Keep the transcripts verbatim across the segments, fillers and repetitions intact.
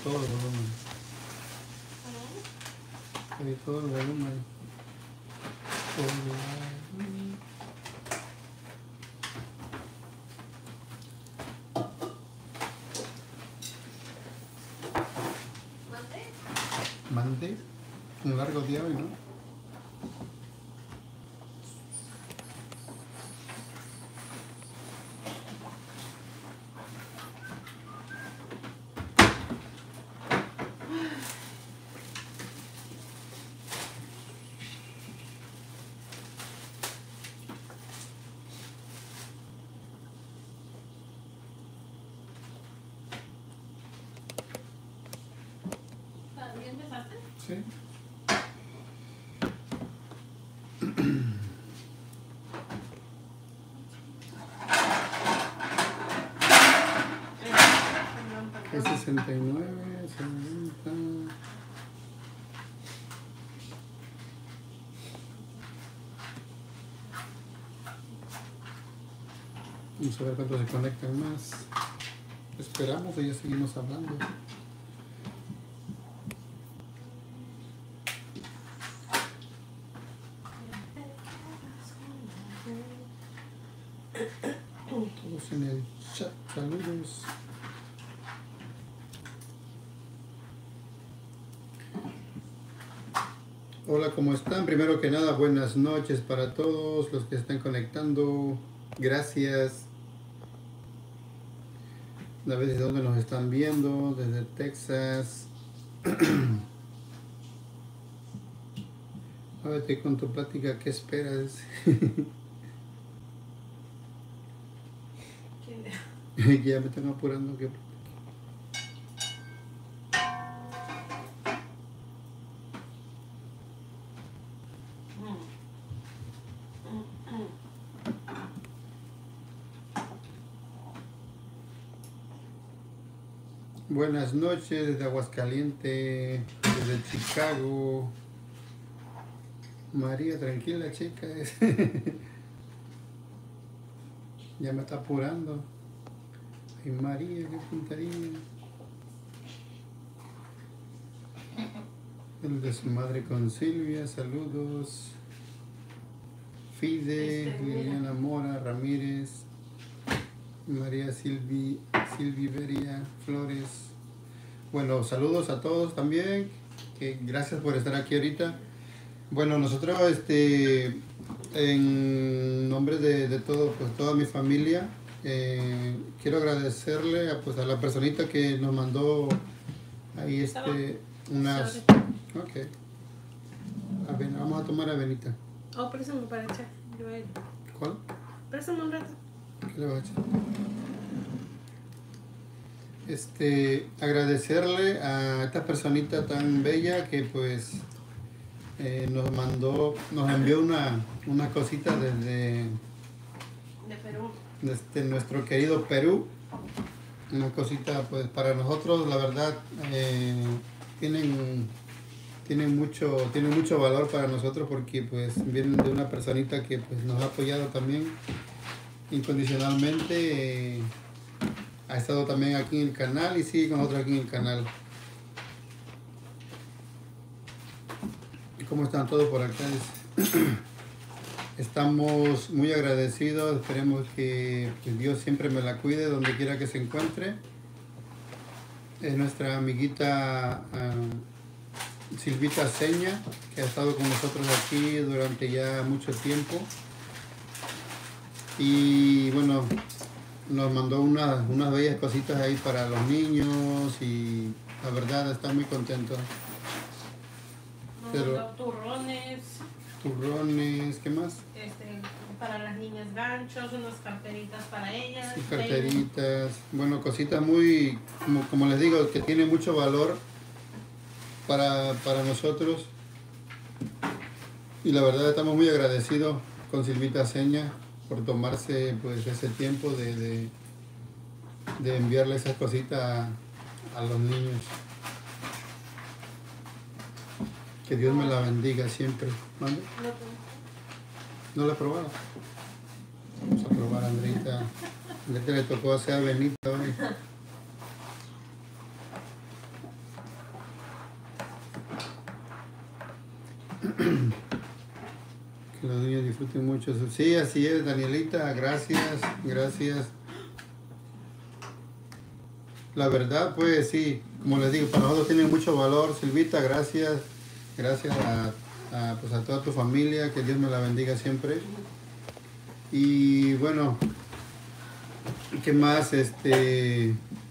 todo el volumen. Pedí todo el volumen. ¿Mande? Un largo día hoy, ¿no? Sí. Es sesenta y nueve, setenta. Vamos a ver cuántos se conectan más. Esperamos y ya seguimos hablando. Todos en el chat, saludos. Hola, ¿cómo están? Primero que nada, buenas noches para todos los que están conectando. Gracias. A ver desde dónde nos están viendo, desde Texas. A ver, te con tu plática, ¿qué esperas? Ya me están apurando. ¿Qué? Buenas noches desde Aguascalientes, desde Chicago. María, tranquila, chica. Ya me está apurando. Ay, María, qué puntería. El de su madre con Silvia, saludos. Fide, este, Liliana Mora, Ramírez, María Silvi, Silviveria Flores. Bueno, saludos a todos también. Que gracias por estar aquí ahorita. Bueno, nosotros, este, en nombre de, de todo, pues, toda mi familia, eh, quiero agradecerle a, pues, a la personita que nos mandó ahí este, unas... Ok. Avena, vamos a tomar avenita. Oh, préstame para echar. Yo voy a... ¿Cuál? Préstame un rato. ¿Qué le voy a echar? Este, agradecerle a esta personita tan bella que pues eh, nos mandó, nos envió una, una cosita desde, de Perú. Desde nuestro querido Perú. Una cosita pues para nosotros, la verdad, eh, tienen, tienen, mucho, tienen mucho valor para nosotros porque pues vienen de una personita que pues nos ha apoyado también incondicionalmente. Eh, ha estado también aquí en el canal y sigue con nosotros aquí en el canal. ¿Cómo están todos por acá? Estamos muy agradecidos, esperemos que, que Dios siempre me la cuide donde quiera que se encuentre. Es nuestra amiguita uh, Silvita Seña, que ha estado con nosotros aquí durante ya mucho tiempo. Y bueno, nos mandó unas, unas bellas cositas ahí para los niños y la verdad está muy contento. Nos Pero, mandó turrones. Turrones, ¿qué más? Este, para las niñas ganchos, unas carteritas para ellas. Sí, carteritas, bueno, cositas muy, como, como les digo, que tiene mucho valor para, para nosotros. Y la verdad estamos muy agradecidos con Silvita Seña por tomarse pues ese tiempo de, de, de enviarle esas cositas a, a los niños. Que Dios me la bendiga siempre. ¿Mande? ¿No la he probado? Vamos a probar a Andreita. A Andreita le tocó hacer avenita hoy. Que los niños disfruten mucho. Sí, así es, Danielita, gracias, gracias. La verdad, pues sí, como les digo, para nosotros tiene mucho valor. Silvita, gracias, gracias a, a, pues, a toda tu familia, que Dios me la bendiga siempre. Y bueno, ¿qué más? Este...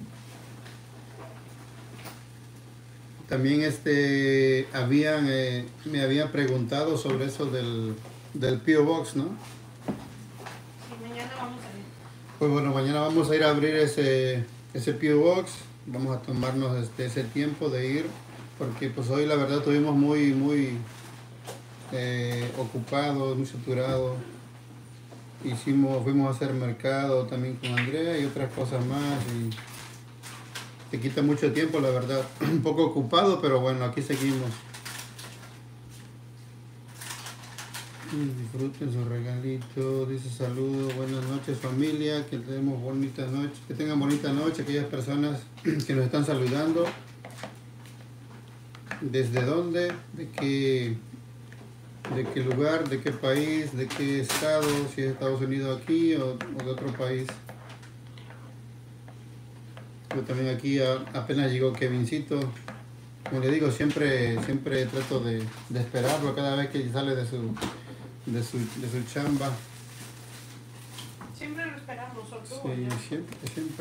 También este, habían, eh, me habían preguntado sobre eso del, del P O Box, ¿no? Sí, mañana vamos a ir. Pues bueno, mañana vamos a ir a abrir ese, ese P O Box. Vamos a tomarnos este, ese tiempo de ir, porque pues hoy la verdad estuvimos muy, muy eh, ocupados, muy saturados. Hicimos, fuimos a hacer mercado también con Andrea y otras cosas más. Y te quita mucho tiempo, la verdad. Un poco ocupado, pero bueno, aquí seguimos. Disfruten su regalito. Dice saludos, buenas noches familia, que tenemos bonitas noches, que tengan bonita noche aquellas personas que nos están saludando. ¿Desde dónde? ¿De qué, de qué lugar? ¿De qué país? ¿De qué estado? Si es Estados Unidos aquí o, o de otro país. Yo también aquí a, apenas llegó Kevincito. Como le digo, siempre siempre trato de, de esperarlo cada vez que sale de su, de su, de su chamba. Siempre lo esperamos, sobre todo. Sí, yo. siempre, siempre.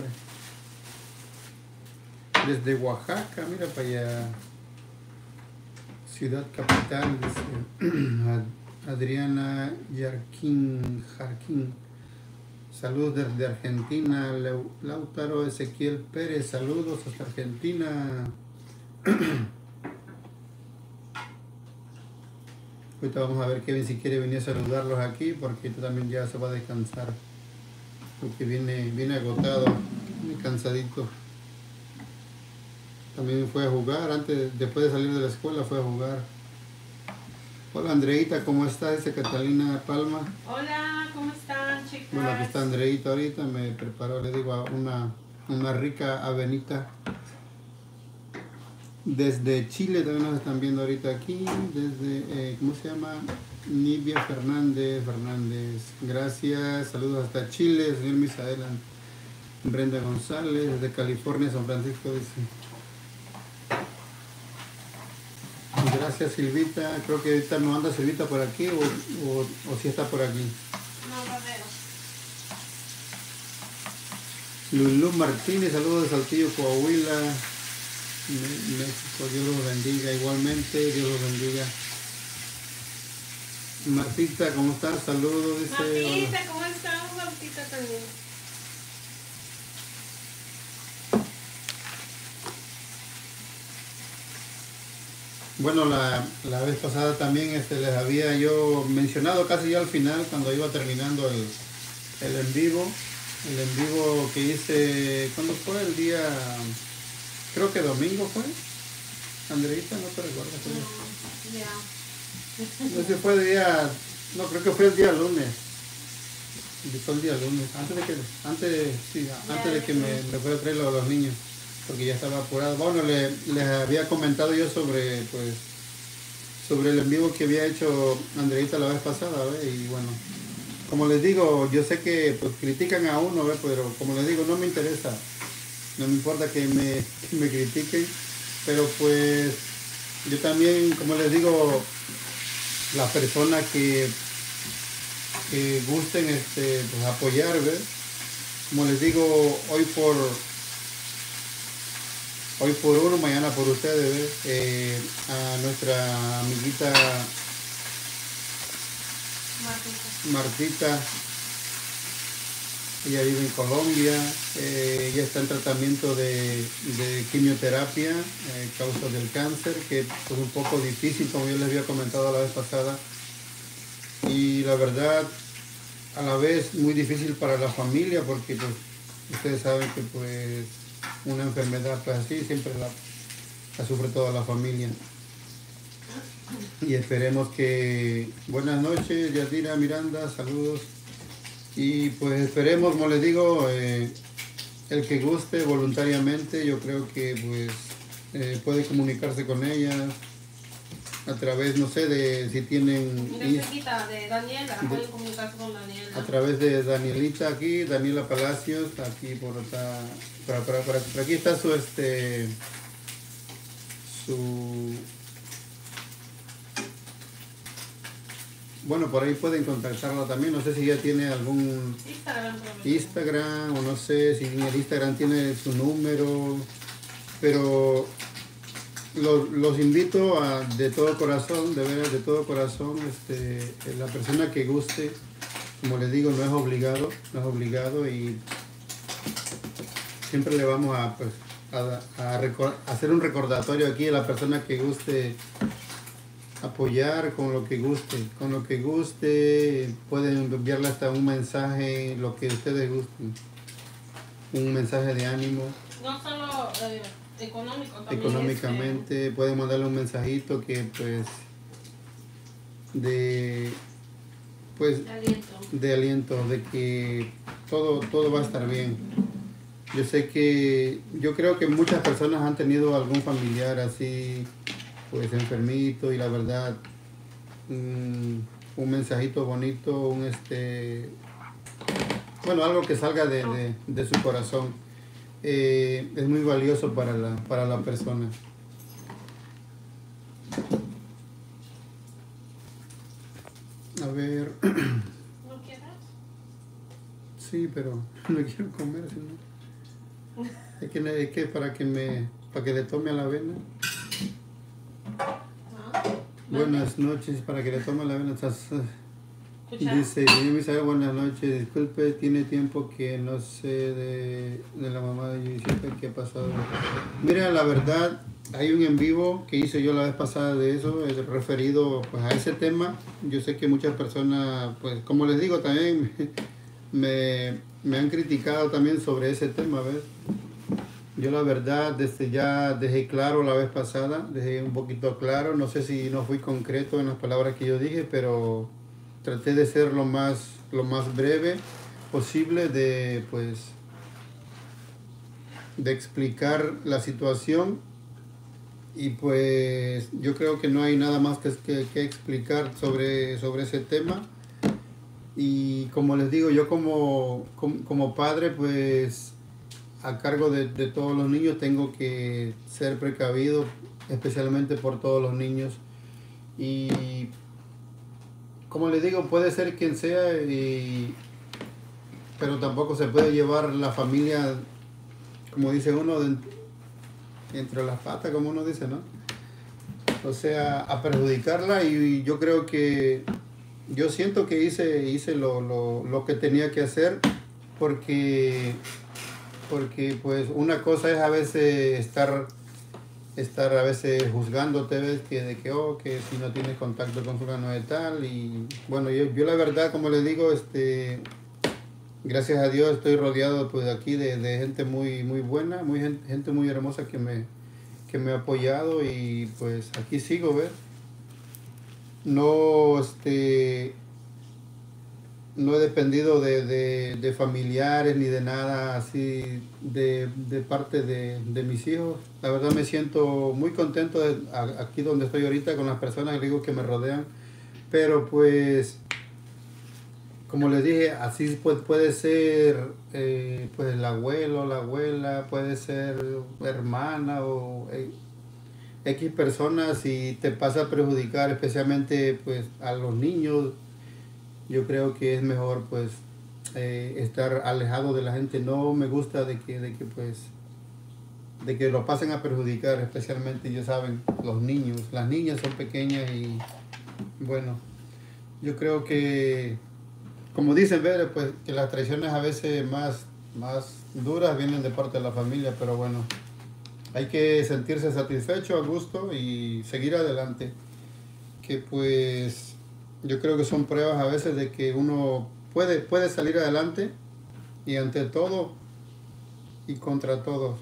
Desde Oaxaca, mira para allá. Ciudad capital, dice Adriana Yarquín, Jarquín. Saludos desde Argentina, Lautaro Ezequiel Pérez, saludos hasta Argentina. Ahorita vamos a ver Kevin si quiere venir a saludarlos aquí, porque tú también ya se va a descansar, porque viene, viene agotado, viene cansadito. También fue a jugar, antes, después de salir de la escuela fue a jugar. Hola Andreita, ¿cómo estás? Dice Catalina Palma. Hola, ¿cómo están, chicas? Bueno, aquí está Andreita ahorita, me preparó, le digo, una, una rica avenita. Desde Chile también nos están viendo ahorita aquí, desde, eh, ¿cómo se llama? Nivia Fernández, Fernández, gracias, saludos hasta Chile, señor Misael, Brenda González, desde California, San Francisco, dice. Gracias Silvita, creo que ahorita no anda Silvita por aquí o, o, o si está por aquí. No, lo veo. Lulú Martínez, saludos de Saltillo, Coahuila, México, Dios los bendiga igualmente, Dios los bendiga. Martita, ¿cómo estás? Saludos, dice. Martita, ¿cómo estás? Martita también. Bueno, la, la vez pasada también este, les había yo mencionado casi ya al final, cuando iba terminando el, el en vivo, el en vivo que hice, ¿cuándo fue? El día, creo que domingo fue, Andreita, no te recuerdas. No, ya. No sé si fue el día, no, creo que fue el día lunes, fue el día lunes, antes de que, antes, sí, antes de que me, me fuera a traer a los niños, porque ya estaba apurado. Bueno, le, les había comentado yo sobre, pues, sobre el en vivo que había hecho Andreita la vez pasada, ¿ve? Y bueno, como les digo, yo sé que pues, critican a uno, ¿ve? Pero como les digo, no me interesa, no me importa que me, que me critiquen, pero pues yo también, como les digo, las personas que, que gusten este, pues, apoyar, ¿ve? Como les digo, hoy por Hoy por uno, mañana por ustedes, ¿ves? Eh, a nuestra amiguita Martita. Martita, ella vive en Colombia, eh, ella está en tratamiento de, de quimioterapia, eh, causa del cáncer, que es un poco difícil, como yo les había comentado la vez pasada, y la verdad, a la vez muy difícil para la familia, porque pues, ustedes saben que pues una enfermedad pues así siempre la, la sufre toda la familia. Y esperemos que... Buenas noches, Yadira Miranda, saludos. Y pues esperemos, como les digo, eh, el que guste voluntariamente, yo creo que pues eh, puede comunicarse con ella. a través, no sé, de si tienen... Mira, y- cerquita de Daniela, de- pueden comunicarse con Daniela. a través de Danielita aquí, Daniela Palacios, aquí por otra, por, por- por- por aquí está su este su bueno, por ahí pueden contactarla también, no sé si ya tiene algún Instagram, probablemente. Instagram o no sé si en el Instagram tiene su número, pero los, los invito a de todo corazón, de veras de todo corazón, este, la persona que guste, como les digo, no es obligado, no es obligado y siempre le vamos a, pues, a, a recor- a hacer un recordatorio aquí a la persona que guste apoyar con lo que guste, con lo que guste, pueden enviarle hasta un mensaje, lo que ustedes gusten, un mensaje de ánimo, No solo eh, económico, también económicamente, pueden mandarle un mensajito que pues de pues este, de aliento. de aliento, de que todo, todo va a estar bien. Yo sé que, yo creo que muchas personas han tenido algún familiar así, pues enfermito y la verdad, un, un mensajito bonito, un este, bueno, algo que salga de, de- de su corazón, eh, es muy valioso para la, para la persona. A ver, ¿No quieres? sí, pero no quiero comer, sino, es que, es que para que me, para que le tome a la avena. ¿Ah? Buenas noches, para que le tome la avena. Estás, eh, ¿Escucha? dice, señor Misael, buenas noches. Disculpe, tiene tiempo que no sé de, de la mamá de Giuseppe qué ha pasado. Mira, la verdad, hay un en vivo que hice yo la vez pasada de eso, es referido pues, a ese tema. Yo sé que muchas personas, pues como les digo también, me, me han criticado también sobre ese tema, ¿ves? Yo la verdad desde ya dejé claro la vez pasada, dejé un poquito claro, no sé si no fui concreto en las palabras que yo dije, pero traté de ser lo más, lo más breve posible de pues de explicar la situación y pues yo creo que no hay nada más que, que, que explicar sobre, sobre ese tema y como les digo, yo como, como, como padre pues a cargo de, de todos los niños tengo que ser precavido, especialmente por todos los niños. Y como les digo, puede ser quien sea, y, pero tampoco se puede llevar la familia, como dice uno, de, entre las patas, como uno dice, ¿no? O sea, a perjudicarla y yo creo que, yo siento que hice, hice lo, lo, lo que tenía que hacer porque porque pues una cosa es a veces estar estar a veces juzgándote, ves que de que oh que si no tienes contacto con fulano de tal y bueno yo, yo la verdad como les digo este gracias a Dios estoy rodeado pues aquí de, de gente muy muy buena, muy gente, gente muy hermosa que me que me ha apoyado y pues aquí sigo, ves, no este no he dependido de, de, de familiares ni de nada así de, de parte de, de mis hijos. La verdad me siento muy contento de, a, aquí donde estoy ahorita con las personas digo, que me rodean. Pero pues, como les dije, así pues, puede ser eh, pues el abuelo, la abuela, puede ser hermana o eh, X personas y te pasa a perjudicar especialmente pues a los niños. Yo creo que es mejor pues eh, estar alejado de la gente. No me gusta de que, de que pues de que lo pasen a perjudicar, especialmente ya saben los niños. Las niñas son pequeñas y bueno, yo creo que como dicen, ver pues que las traiciones a veces más, más duras vienen de parte de la familia, pero bueno, hay que sentirse satisfecho, a gusto y seguir adelante. Que pues yo creo que son pruebas a veces de que uno puede, puede salir adelante y ante todo y contra todos.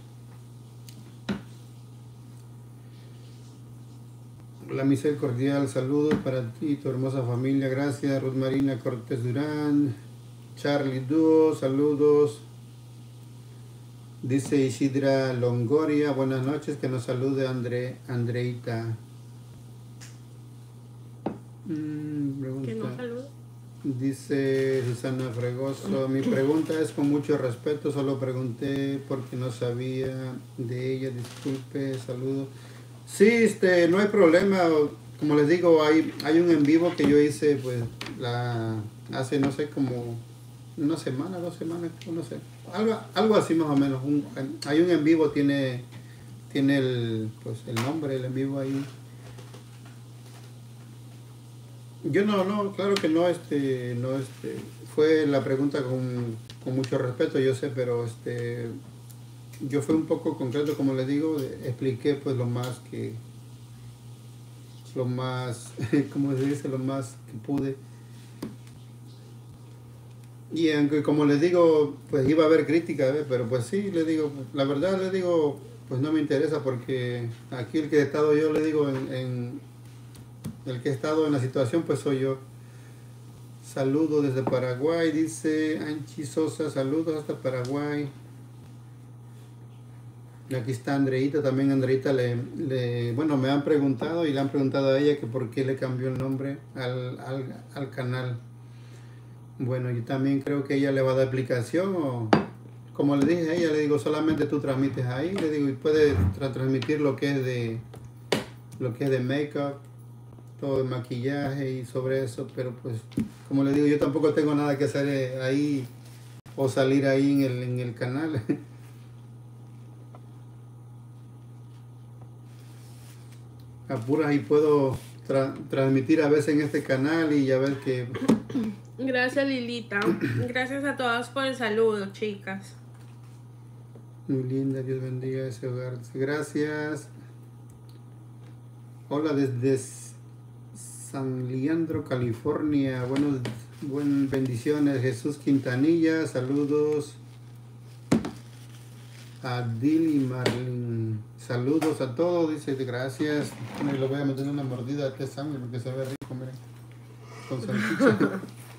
La misericordial saludos para ti y tu hermosa familia. Gracias, Ruth Marina Cortés Durán. Charlie Dúo, saludos. Dice Isidra Longoria, buenas noches, que nos salude André, Andreita. Mm, pregunta. Que no saluda. Dice Susana Fregoso, mi pregunta es con mucho respeto, solo pregunté porque no sabía de ella, disculpe, saludo. Sí, este, no hay problema, como les digo, hay, hay un en vivo que yo hice pues la hace no sé como una semana, dos semanas, no sé, algo, algo así más o menos. Un, hay un en vivo, tiene, tiene el, pues, el nombre, el en vivo ahí. Yo no, no, claro que no, este, no, este, fue la pregunta con, con mucho respeto, yo sé, pero este, yo fui un poco concreto, como les digo, de- expliqué pues lo más que, lo más, como se dice, lo más que pude. Y aunque, como les digo, pues iba a haber crítica, ¿ve? Pero pues sí, les digo, la verdad les digo, pues no me interesa porque aquí el que he estado yo, le digo, en, en el que he estado en la situación, pues soy yo. Saludos desde Paraguay, dice Anchi Sosa, saludos hasta Paraguay. Y aquí está Andreita, también Andreita le, le, bueno, me han preguntado y le han preguntado a ella que por qué le cambió el nombre al, al, al canal. Bueno, yo también creo que ella le va a dar explicación o, como le dije a ella, le digo, solamente tú transmites ahí, le digo, y puedes tra transmitir lo que es de, lo que es de make-up, todo el maquillaje y sobre eso, pero pues, como le digo, yo tampoco tengo nada que hacer ahí o salir ahí en el, en el canal. Apuras y puedo tra transmitir a veces en este canal y ya ver que... Gracias, Lilita. Gracias a todas por el saludo, chicas. Muy linda, Dios bendiga ese hogar. Gracias. Hola desde San Leandro, California. Buenos, buen bendiciones. Jesús Quintanilla, saludos. A Dili Marlin, saludos a todos, dice gracias. Bueno, y lo voy a meter una mordida a este sangre porque se ve rico, miren. Con salchicha.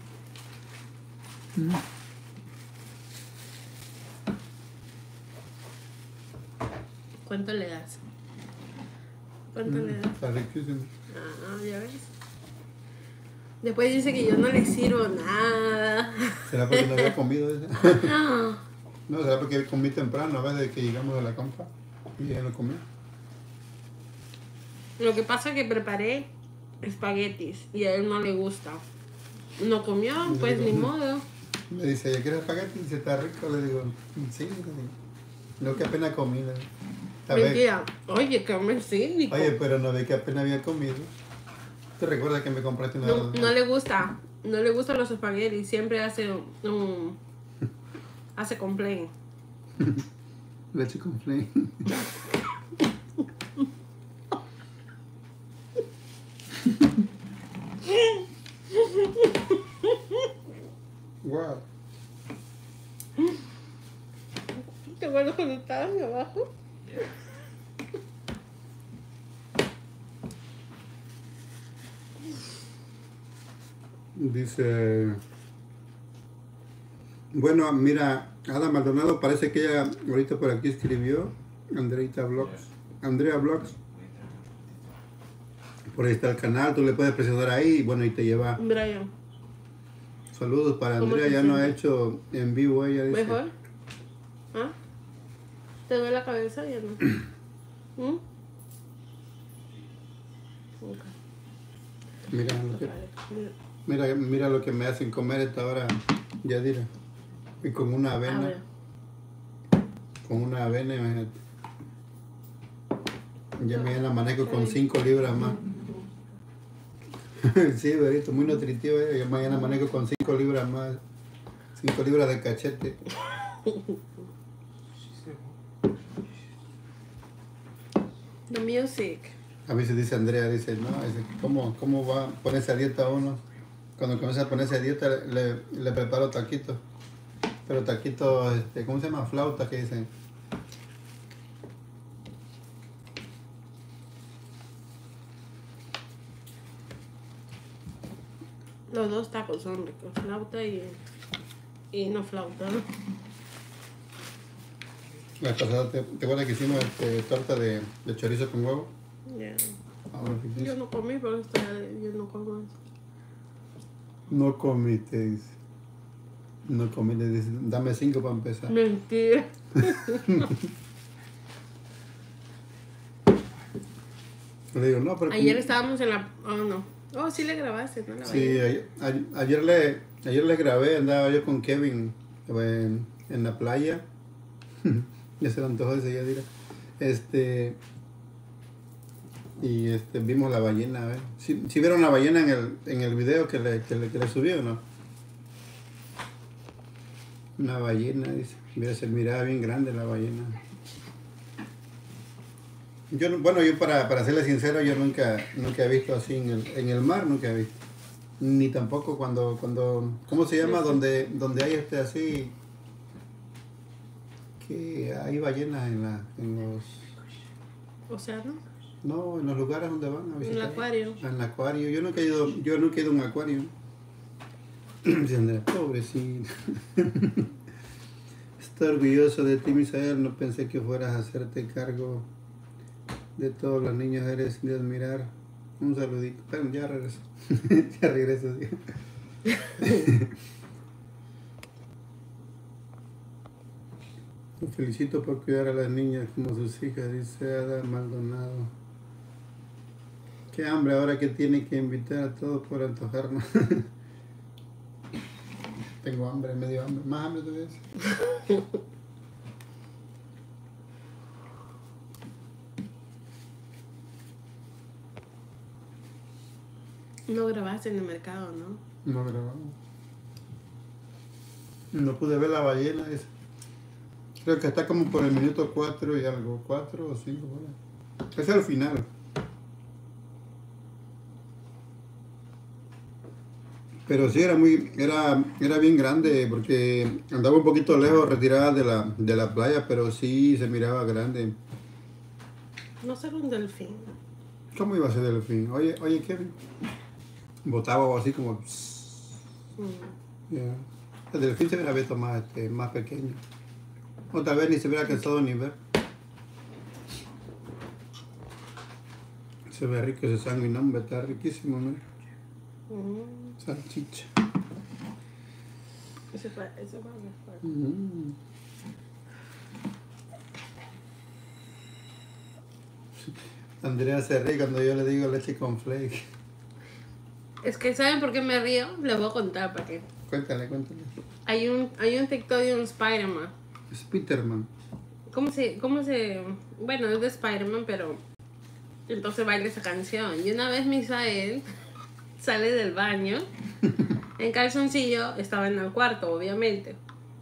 ¿Cuánto le das? ¿Cuánto Mm, le das? está riquísimo. Ah, ya ves. Después dice que yo no le sirvo nada. ¿Será porque no había comido? No, será porque comí temprano, a veces de que llegamos a la compra y ya no comí. Lo que pasa es que preparé espaguetis y a él no le gusta. No comió, pues ni modo. Me dice, ¿ya quieres espagueti? Dice, está rico. Le digo, sí, le digo. No, que apenas comí. Le digo. A ver, Mentira. Oye, que hombre cínico. oye, pero no ve que apenas había comido. ¿Te recuerdas que me compraste una... No, no le gusta. No le gustan los espaguetis. Siempre hace un... un- hace complaint. Leche con flame. Wow. ¿Te acuerdas cuando estabas ahí abajo? Dice, bueno, mira, Ada Maldonado parece que ella ahorita por aquí escribió, Andreita Vlogs, Andrea Vlogs. Por ahí está el canal, tú le puedes presionar ahí y bueno, y te lleva. Brian, Saludos para ¿cómo Andrea, te ya no ha sientes? hecho en vivo ella, dice. ¿mejor? ¿Ah? ¿Te duele la cabeza ya no? ¿Mm? Ok. Mira lo que, Vale. mira, mira lo que me hacen comer esta hora, Yadira. Y con una A avena, ver. con una avena, imagínate. Ya me la manejo con cinco libras más. Sí, verito, muy nutritivo. Eh. Yo mañana manejo con cinco libras más. cinco libras de cachete. The music. A veces dice Andrea, dice, no, dice, ¿cómo, ¿cómo va a ponerse a dieta uno? Cuando comienza a ponerse a dieta le, le preparo taquitos. Pero taquitos, este, ¿cómo se llama? Flautas que dicen. Los dos tacos son ricos, flauta y, y no flauta. La pasada, ¿te, te acuerdas que hicimos este, torta de, de chorizo con huevo? Yeah. Ahora sí. Yo no comí, pero estoy, yo no como eso. No comiste, dice. No comiste, dice. Dame cinco para empezar. Mentira. Le digo, no, pero... Ayer como... estábamos en la... Oh, no. Oh, sí le grabaste, ¿no? La Sí, ayer, ayer, le, ayer le grabé, andaba yo con Kevin en, en la playa. Ya se le antojó ese día, dirá. Este... Y este, vimos la ballena, a ver. ¿Sí, sí vieron la ballena en el, en el video que le, que le, que le subí o no? Una ballena, dice. Mira, se miraba bien grande la ballena. Yo, no- bueno, yo para, para serle sincero, yo nunca, nunca he visto así en el, en el mar, nunca he visto. Ni tampoco cuando, cuando, ¿cómo se llama? Donde, donde hay este así, que hay ballenas en la, en los, O sea, ¿no? no, en los lugares donde van a En visitar. el acuario. En el acuario. Yo nunca he ido, yo nunca he ido a un acuario. Dice Andrea, pobrecito. Estoy orgulloso de ti, Misael. No pensé que fueras a hacerte cargo de todos los niños. Eres de admirar. Un saludito. Pero ya regreso. Ya regreso. Sí. Te felicito por cuidar a las niñas como sus hijas, dice Ada Maldonado. Qué hambre ahora que tiene que invitar a todos por antojarnos. Tengo hambre, medio hambre. Más hambre todavía. No grabaste en el mercado, ¿no? No grabamos. No pude ver la ballena esa. Creo que está como por el minuto cuatro y algo. Cuatro o cinco. Ese es el final. Pero sí era muy, era, era bien grande porque andaba un poquito lejos, retirada de la, de la playa, pero sí se miraba grande. No ser un delfín. ¿Cómo iba a ser delfín? Oye, oye, Kevin. Botaba así como. Mm. Yeah. El delfín se hubiera visto más, este, más pequeño. O tal vez ni se hubiera cansado ni ver. Se ve rico ese sándwich, no, hombre, está riquísimo, ¿no? Mm. Salchicha. Ese fue, ese fue mejor. Mm. Andrea se ríe cuando yo le digo leche con flake. Es que, ¿saben por qué me río? Les voy a contar para qué. Cuéntale, cuéntale. Hay un, hay un TikTok de un Spider-Man. Spiderman. ¿Cómo se, cómo se...? Bueno, es de Spider-Man, pero... Entonces baila esa canción. Y una vez Misael sale del baño, en calzoncillo, estaba en el cuarto, obviamente.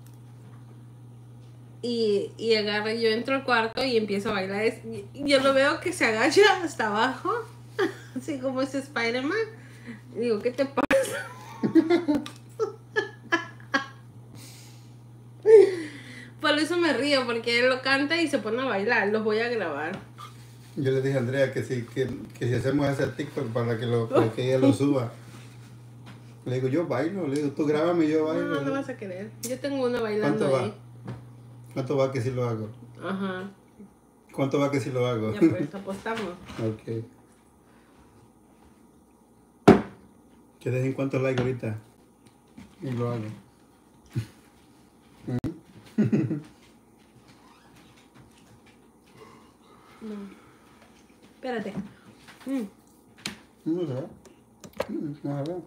Y, y agarra, yo entro al cuarto y empiezo a bailar. Es- y yo lo veo que se agacha hasta abajo, así como ese Spider-Man. Y digo, ¿qué te pasa? Por eso me río, porque él lo canta y se pone a bailar. Los voy a grabar. Yo le dije a Andrea que si, que, que si hacemos ese TikTok para que, lo, para que ella lo suba. Le digo, yo bailo. Le digo, tú grábame y yo bailo. No, no vas a querer. Yo tengo una bailando ¿Cuánto va? ahí. ¿Cuánto va que si lo hago? Ajá. ¿Cuánto va que si lo hago? Ya pues, apostamos. Ok. Que dejen cuántos likes ahorita. Y lo hago. No. Espérate. Mm. No se va. Mm, No se va.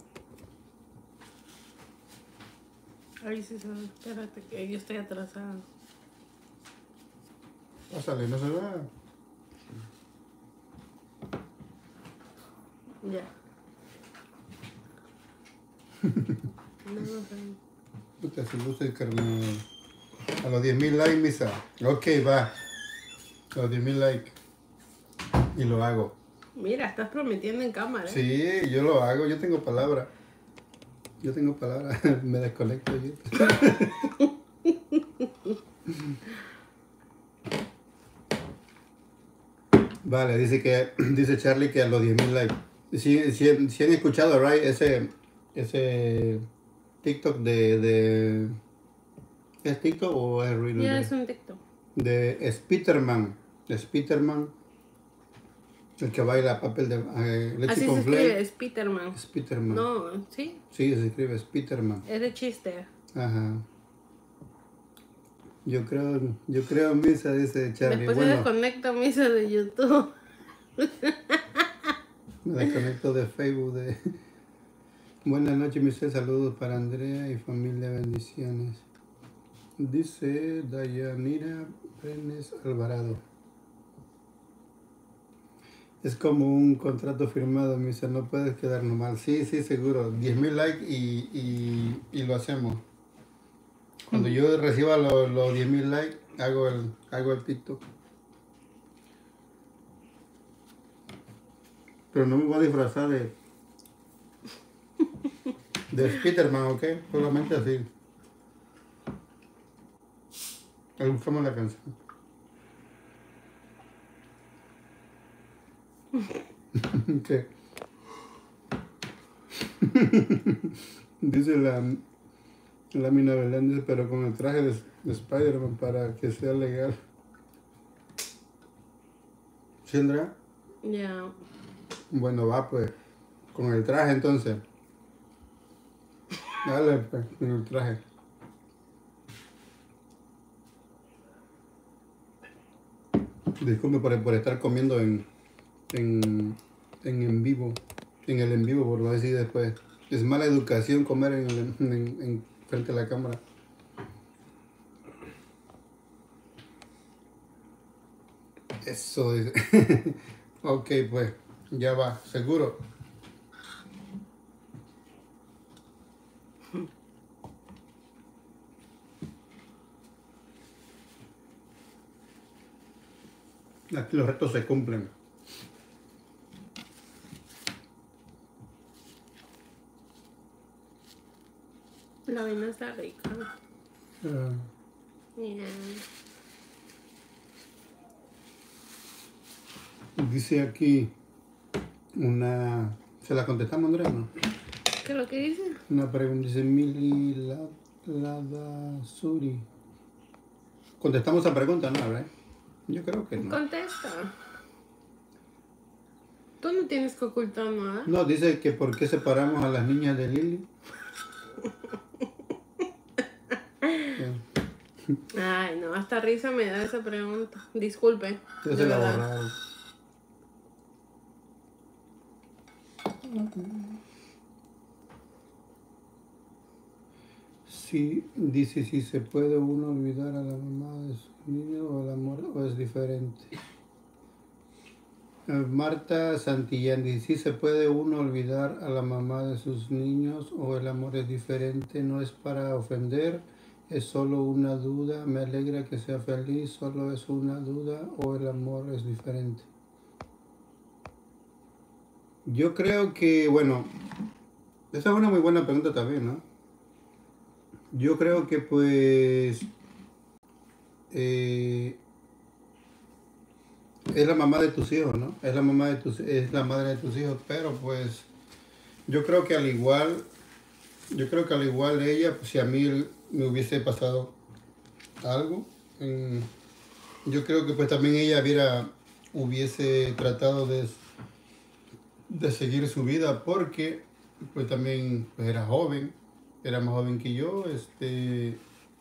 Ahí sí se va. Espérate, que yo estoy atrasada. Pásale, no se va. Ya. No, no sé. Puta, si luce el carnal. A los diez mil likes, misa. Ok, va. A los diez mil likes. Y lo hago. Mira, estás prometiendo en cámara. ¿eh? Sí, yo lo hago. Yo tengo palabra. Yo tengo palabra. Me desconecto yo. Vale, dice que dice Charlie que a los diez mil likes. Si, si, si han escuchado, right, ese ese TikTok de, de ¿es TikTok o es Reel? Ya de, es un TikTok. de Spiderman, de Spiderman, El que baila papel de eh, leche Así con se flake. escribe, Spiderman. Spiderman. No, ¿sí? Sí, se escribe Spiderman. Es de chiste. Ajá. Yo creo, yo creo en misa, dice Charlie. Después Bueno, se desconecta misa de YouTube. me desconecto de Facebook. De... Buenas noches, mis saludos para Andrea y familia, bendiciones. Dice Dayanira Brenes Alvarado. Es como un contrato firmado, misa, no puedes quedarnos mal. Sí, sí, seguro. diez mil likes y, y, y lo hacemos. Cuando yo reciba los, los diez mil likes, hago el, hago el TikTok. Pero no me voy a disfrazar de, de Spiderman, ¿ok? Solamente así. Ahí buscamos la canción. ¿Qué? Dice la Lámina Beléndez, pero con el traje de, de Spider-Man para que sea legal. ¿Sí, Andrea? Ya. Yeah. Bueno, va pues. Con el traje entonces. Dale pues, con el traje. Disculpe por, por estar comiendo en, en, en en vivo. En el en vivo, por no decir después. Es mala educación comer en, el, en, en frente a la cámara. Eso es. Ok, pues. Ya va, seguro. Aquí los retos se cumplen. La avena está rica. Uh, Yeah. Dice aquí una... ¿Se la contestamos, Andrea, no? ¿Qué es lo que dice? Una pregunta, dice Mili Ladasuri. Contestamos esa pregunta, ¿no? ¿Verdad? Yo creo que no. Contesta. Tú no tienes que ocultar nada. No, dice que por qué separamos a las niñas de Lili. Ay, no, hasta risa me da esa pregunta. Disculpe. Entonces de la verdad. borraron. Sí, dice si se puede uno olvidar a la mamá de su niño o el amor o es diferente. Eh, Marta Santillán dice si se puede uno olvidar a la mamá de sus niños o el amor es diferente, no es para ofender, es solo una duda, me alegra que sea feliz, solo es una duda o el amor es diferente. Yo creo que, bueno, esa es una muy buena pregunta también, ¿no? Yo creo que pues eh, es la mamá de tus hijos, ¿no? Es la mamá de tus, es la madre de tus hijos, pero pues yo creo que al igual, yo creo que al igual ella, pues, si a mí me hubiese pasado algo, en, yo creo que pues también ella hubiera, hubiese tratado de, de seguir su vida porque pues también pues, era joven. Era más joven que yo, este,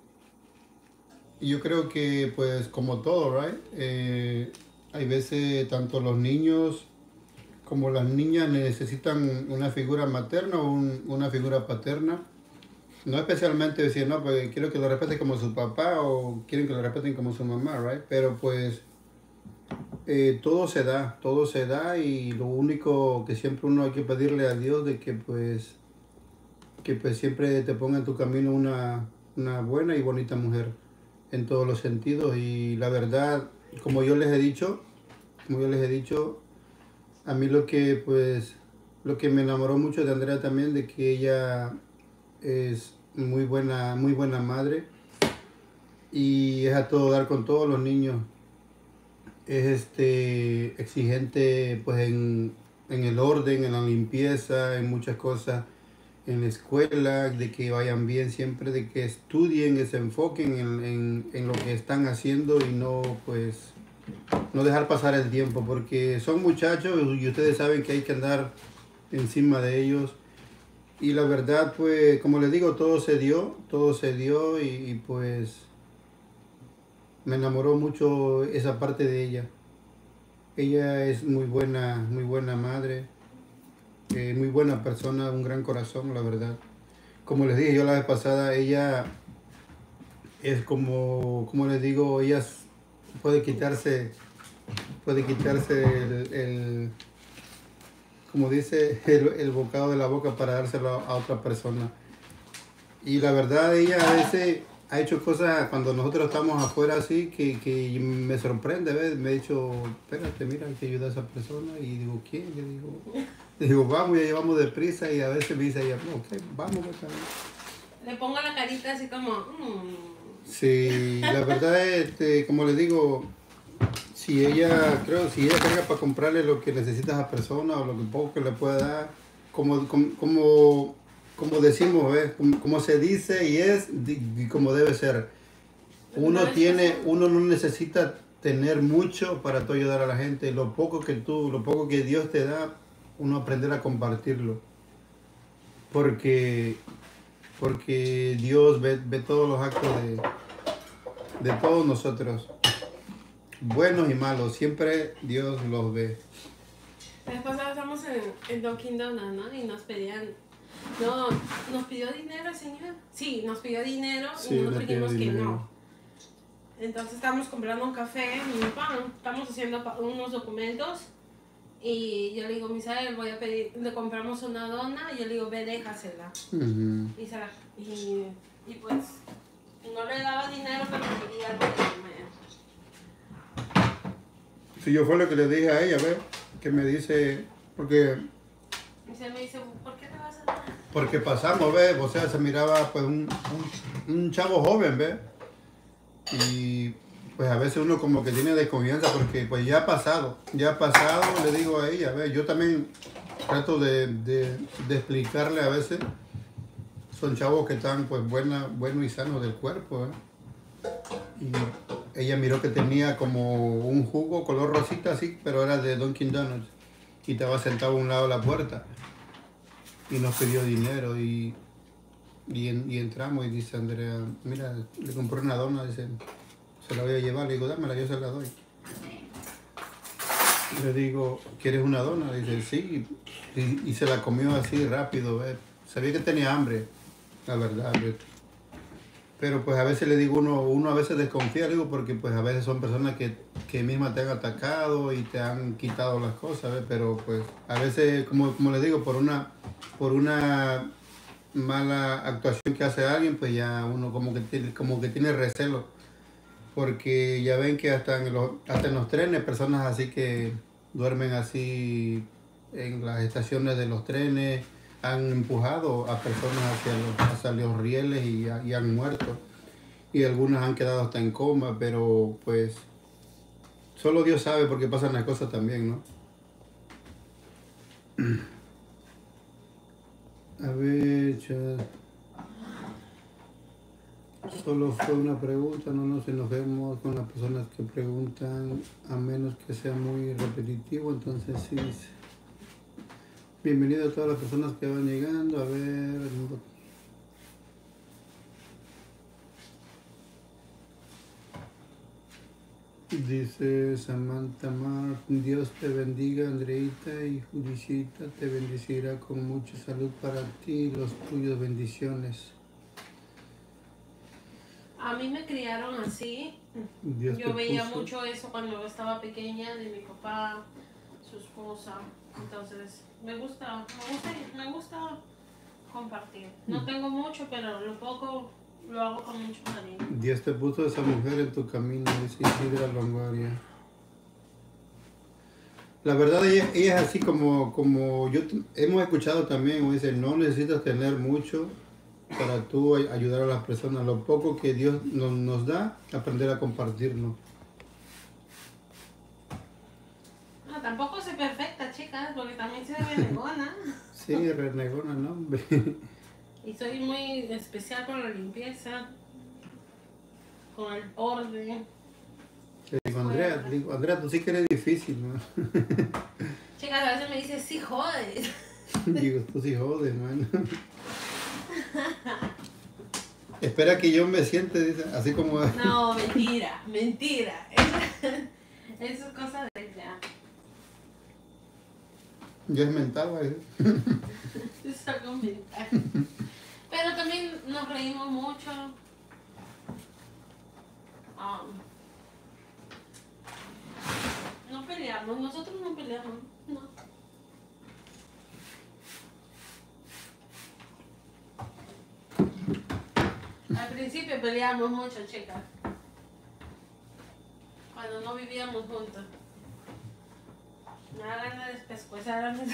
y yo creo que pues como todo, right, eh, hay veces tanto los niños como las niñas necesitan una figura materna o un, una figura paterna, no especialmente decir, no, pues quiero que lo respeten como su papá o quieren que lo respeten como su mamá, right, pero pues eh, todo se da, todo se da y lo único que siempre uno hay que pedirle a Dios de que pues que pues siempre te ponga en tu camino una, una buena y bonita mujer en todos los sentidos. Y la verdad, como yo les he dicho, como yo les he dicho, a mí lo que pues lo que me enamoró mucho de Andrea también, de que ella es muy buena, muy buena madre y es a todo dar con todos los niños. Es este exigente pues en, en el orden, en la limpieza, en muchas cosas. En la escuela, de que vayan bien siempre, de que estudien, que se enfoquen en, en, en lo que están haciendo y no pues no dejar pasar el tiempo, porque son muchachos y ustedes saben que hay que andar encima de ellos. Y la verdad, pues, como les digo, todo se dio, todo se dio y, y pues me enamoró mucho esa parte de ella. Ella es muy buena, muy buena madre, eh, muy buena persona, un gran corazón, la verdad. Como les dije yo la vez pasada, ella es como, como les digo, ella puede quitarse, puede quitarse el, el como dice, el, el bocado de la boca para dárselo a, a otra persona. Y la verdad, ella a veces ha hecho cosas cuando nosotros estamos afuera así que, que me sorprende, ¿ves? Me ha dicho, espérate, mira, hay que ayudar a esa persona. Y digo, ¿quién? Yo digo, digo, vamos, ya llevamos deprisa. Y a veces me dice ella, no, ok, vamos, pues, también. Le pongo la carita así como... Mmm. Sí, la verdad, este, como les digo, si ella, creo, si ella carga para comprarle lo que necesita a esa persona o lo que poco que le pueda dar, como, como, como, como decimos, ¿ves? Como, como se dice y es y como debe ser. Uno tiene, uno no necesita tener mucho para tú ayudar a la gente. Lo poco que tú, lo poco que Dios te da, uno aprender a compartirlo. Porque, porque Dios ve, ve todos los actos de, de todos nosotros. Buenos y malos, siempre Dios los ve. La vez pasada estamos en, en Dunkin' Donuts, ¿no? Y nos pedían... No, ¿nos pidió dinero el señor? Sí, nos pidió dinero Sí, y nosotros le pidió dijimos que dinero. no. Entonces estamos comprando un café, un pan, estamos haciendo pa- unos documentos y yo le digo, Misael, voy a pedir, le compramos una dona y yo le digo, ve, déjasela. Uh-huh. Y, se la, y, y pues no le daba dinero, pero quería algo de comer. Si yo fue lo que le dije a ella, ¿ves? Que me dice, porque, Y se me dice, ¿por qué te vas a dar? porque pasamos, ¿ves? O sea, se miraba pues un, un, un chavo joven, ¿ves? Y pues a veces uno como que tiene desconfianza porque pues ya ha pasado, ya ha pasado, le digo a ella, ¿ves? Yo también trato de, de, de explicarle a veces, son chavos que están pues buena, buenos y sanos del cuerpo, ¿eh? Y ella miró que tenía como un jugo color rosita así, pero era de Dunkin' Donuts. Y estaba sentado a un lado de la puerta. Y nos pidió dinero y, y, en- y entramos y dice Andrea, mira, le compré una dona, dice, se la voy a llevar. Le digo, dámela, yo se la doy. Le digo, ¿quieres una dona? Dice, sí. Y, y se la comió así rápido, ¿ves? Sabía que tenía hambre, la verdad, ¿ves? Pero pues a veces le digo, uno, uno a veces desconfía, le digo, porque pues a veces son personas que, que mismas te han atacado y te han quitado las cosas, ¿ves? Pero pues a veces, como, como le digo, por una, por una mala actuación que hace alguien, pues ya uno como que tiene, como que tiene recelo. Porque ya ven que hasta en los, hasta en los trenes, personas así que duermen así en las estaciones de los trenes, han empujado a personas hacia los, hacia los rieles y, y han muerto. Y algunas han quedado hasta en coma, pero pues solo Dios sabe por qué pasan las cosas también, ¿no? A ver, chat. Solo fue una pregunta, no nos enojemos con las personas que preguntan, a menos que sea muy repetitivo, entonces sí. Bienvenido a todas las personas que van llegando, a ver... Dice Samantha Mar, Dios te bendiga, Andreita, y Judicita te bendecirá con mucha salud para ti y los tuyos, bendiciones. A mí me criaron así. Dios Yo te veía puso- mucho eso cuando estaba pequeña de mi papá, su esposa. Entonces, me gusta, me gusta, me gusta compartir. No tengo mucho, pero lo poco lo hago con mucho cariño. Dios te puso esa mujer en tu camino, dice Isidra Longoria. La verdad, ella, ella es así como, como yo t- hemos escuchado también, como dice, no necesitas tener mucho para tú ay- ayudar a las personas. Lo poco que Dios nos, nos da, aprender a compartirlo. No, tampoco soy perfecta, chicas, porque también soy renegona. Sí, renegona, no, hombre. Y soy muy especial con la limpieza, con el orden. digo, Andrea, digo, Andrea, tú sí que eres difícil, ¿no? Chicas, a veces me dice, sí jodes. Digo, tú sí jodes, man. Espera que yo me siente, dice, así como... No, mentira, mentira. Eso es cosa de ella. Ya es mental, ¿vale? Es algo mental. Pero también nos reímos mucho. Um, no peleamos, nosotros no peleamos, no. Al principio peleábamos mucho, chicas. Cuando no vivíamos juntos. Me da ganas de despescuezar a mis...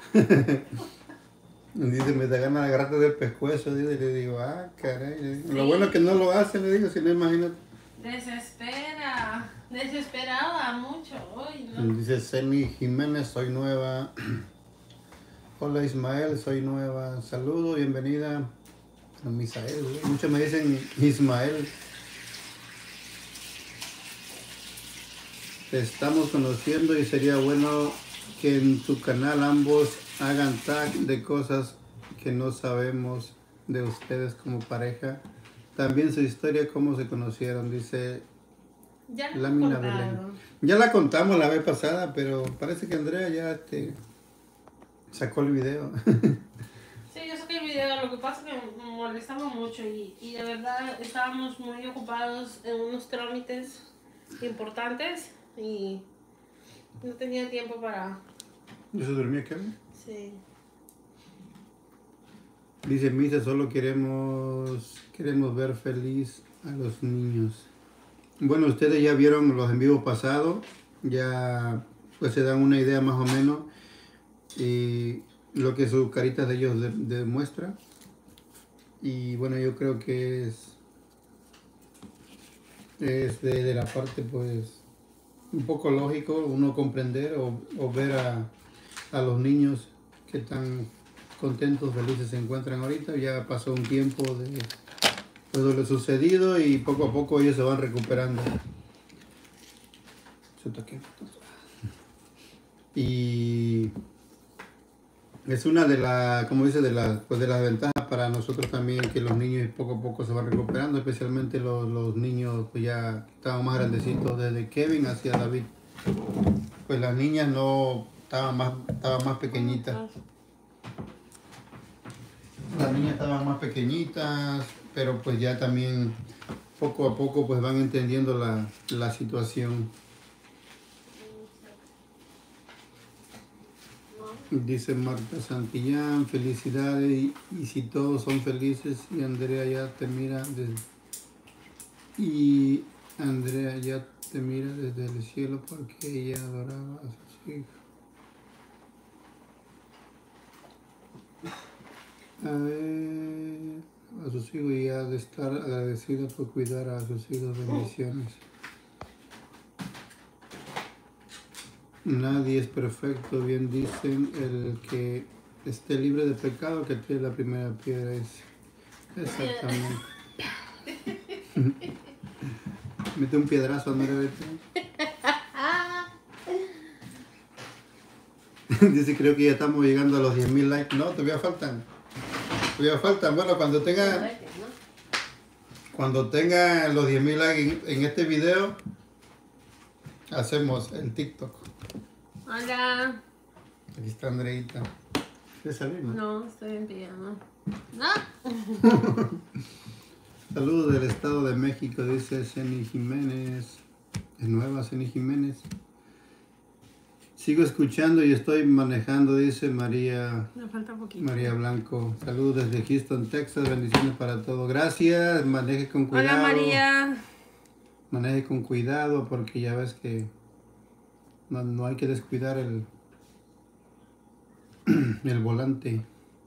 Dice, me da ganas de agarrarte del pescuezo, dice, y le digo, ah, caray. Sí. Lo bueno es que no lo hace, le digo, si no, imagínate. Desespera, desesperaba mucho hoy, ¿no? Dice Ceni Jiménez, soy nueva. Hola Ismael, soy nueva. Saludo, bienvenida. A Misael, ¿eh? Muchos me dicen Ismael. Te estamos conociendo y sería bueno que en tu canal ambos hagan tag de cosas que no sabemos de ustedes como pareja. También su historia, cómo se conocieron, dice ya Lámina Belén. Ya la contamos la vez pasada, pero parece que Andrea ya te sacó el video. Sí, yo saqué el video, lo que pasa es que me molestamos mucho y, y de verdad estábamos muy ocupados en unos trámites importantes y no tenía tiempo para... ¿Ya se durmió Kevin? Sí. Dice Misa, solo queremos, queremos ver feliz a los niños. Bueno, ustedes ya vieron los en vivo pasados, ya pues se dan una idea más o menos y lo que sus caritas de ellos demuestran. Y bueno, yo creo que es, es de, de la parte pues un poco lógico uno comprender o, o ver a, a los niños que tan contentos, felices se encuentran ahorita. Ya pasó un tiempo de todo lo sucedido y poco a poco ellos se van recuperando. Y es una de las, como dice, de las, pues de las ventajas para nosotros también, que los niños poco a poco se van recuperando, especialmente los, los niños pues ya estaban más grandecitos, desde Kevin hacia David. Pues las niñas no estaban más, estaban más pequeñitas. Las niñas estaban más pequeñitas, pero pues ya también poco a poco pues van entendiendo la, la situación. Dice Marta Santillán, felicidades y, y si todos son felices y Andrea ya te mira desde, y Andrea ya te mira desde el cielo porque ella adoraba a sus hijos. A ver, a sus hijos y ha de estar agradecida por cuidar a sus hijos. Bendiciones. Nadie es perfecto, bien dicen, el que esté libre de pecado que tire la primera piedra. Es exactamente. Mete un piedrazo, Andrea. Dice, creo que ya estamos llegando a los diez mil likes. No, todavía faltan. Todavía faltan. Bueno, cuando tenga, cuando tenga los diez mil likes en, en este video, hacemos el TikTok. Hola. Aquí está Andreita. ¿Quieres salir, no? No, estoy en pijama. No. Saludos del Estado de México, dice Ceni Jiménez. Es nueva Ceni Jiménez. Sigo escuchando y estoy manejando, dice María. Me falta poquito. María Blanco. Saludos desde Houston, Texas. Bendiciones para todos. Gracias. Maneje con cuidado. Hola María. Maneje con cuidado porque ya ves que no, no hay que descuidar el, el volante.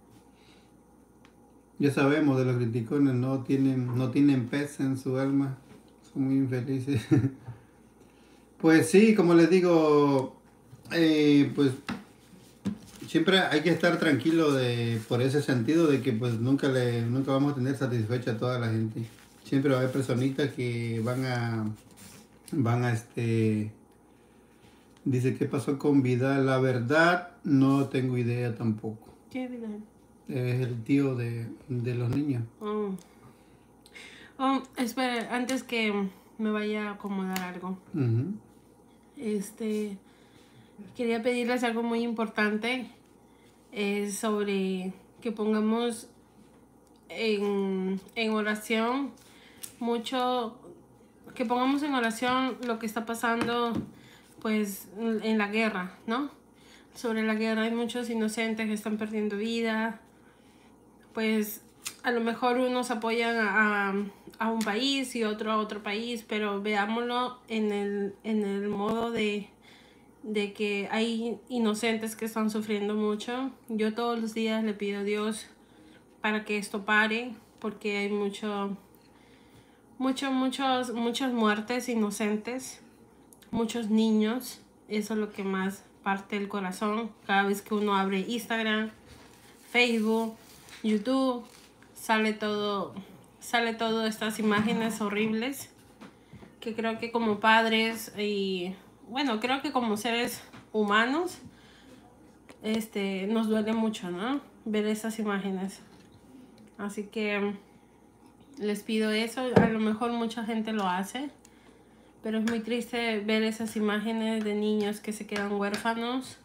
Ya sabemos de los criticones, no tienen, no tienen pez en su alma. Son muy infelices. Pues sí, como les digo, eh, pues siempre hay que estar tranquilo de, por ese sentido de que pues nunca, le, nunca vamos a tener satisfecha a toda la gente. Siempre va a haber personitas que van a, van a este... Dice, ¿qué pasó con Vidal? La verdad, no tengo idea tampoco. ¿Qué Vidal? Es el tío de, de los niños. Oh. Oh, espera, antes que me vaya a acomodar algo. Uh-huh. Este, quería pedirles algo muy importante. Es sobre que pongamos en, en oración mucho, que pongamos en oración lo que está pasando pues en la guerra, ¿no? Sobre la guerra hay muchos inocentes que están perdiendo vida. Pues a lo mejor unos apoyan a, a, a un país y otro a otro país, pero veámoslo en el, en el modo de, de que hay inocentes que están sufriendo mucho. Yo todos los días le pido a Dios para que esto pare, porque hay mucho, mucho, muchos, muchas muertes inocentes, muchos niños. Eso es lo que más parte el corazón cada vez que uno abre Instagram, Facebook, YouTube, sale todo, sale todo estas imágenes horribles que creo que como padres y bueno, creo que como seres humanos este nos duele mucho, ¿no? Ver esas imágenes. Así que les pido eso. A lo mejor mucha gente lo hace, pero es muy triste ver esas imágenes de niños que se quedan huérfanos,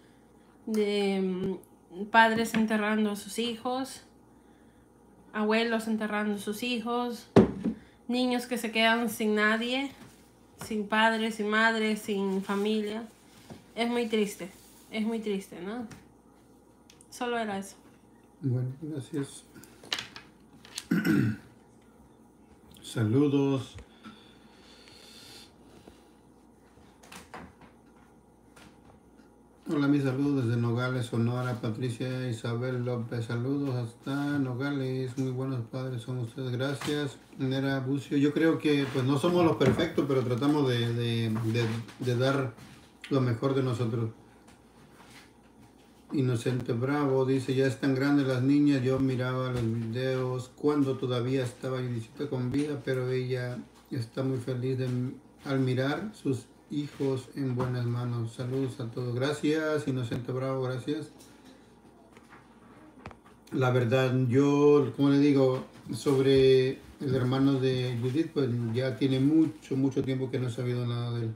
de padres enterrando a sus hijos, abuelos enterrando a sus hijos, niños que se quedan sin nadie, sin padres, sin madres, sin familia. Es muy triste, es muy triste, ¿no? Solo era eso. Bueno, gracias. Saludos. Hola, mis saludos desde Nogales, Sonora. Patricia Isabel López, saludos hasta Nogales. Muy buenos padres son ustedes, gracias. Nera Bucio, yo creo que pues no somos los perfectos, pero tratamos de, de, de, de dar lo mejor de nosotros. Inocente Bravo dice, ya están grandes las niñas, yo miraba los videos cuando todavía estaba Judicita con vida, pero ella está muy feliz de, al mirar sus hijos en buenas manos. Saludos a todos. Gracias, Inocente Bravo, gracias. La verdad, yo, como le digo, sobre el hermano de Judith, pues ya tiene mucho, mucho tiempo que no he sabido nada de él.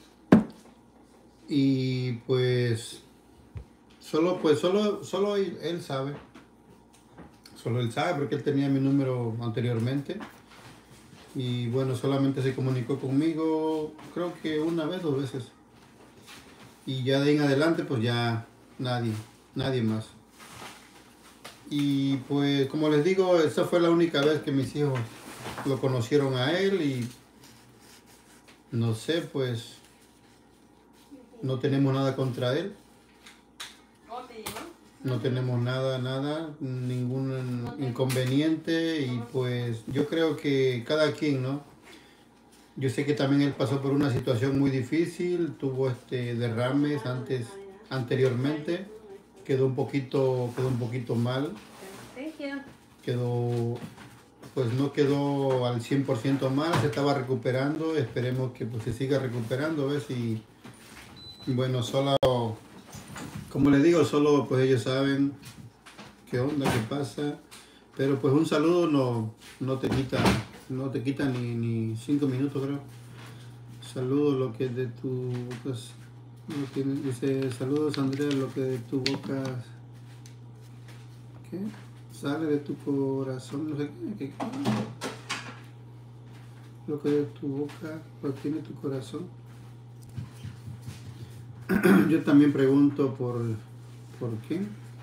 Y pues... Solo, pues, solo, solo él, él sabe. Solo él sabe porque él tenía mi número anteriormente. Y bueno, solamente se comunicó conmigo, creo que una vez, dos veces. Y ya de ahí en adelante, pues ya nadie, nadie más. Y pues, como les digo, esa fue la única vez que mis hijos lo conocieron a él y no sé, pues, no tenemos nada contra él. No tenemos nada, nada, ningún inconveniente y pues yo creo que cada quien, ¿no? Yo sé que también él pasó por una situación muy difícil, tuvo este derrames antes, anteriormente, quedó un poquito, quedó un poquito mal, quedó, pues no quedó al cien por ciento mal, se estaba recuperando, esperemos que pues se siga recuperando, a ver si, bueno, solo... Como les digo, solo pues ellos saben qué onda, qué pasa. Pero pues un saludo no, no te quita, no te quita ni, ni cinco minutos, creo. Saludos lo que de tu pues, lo que dice, saludos Andrea, lo que de tu boca ¿qué? Sale de tu corazón, no sé qué, qué, qué. Lo que de tu boca pues tiene tu corazón. Yo también pregunto por, ¿por qué?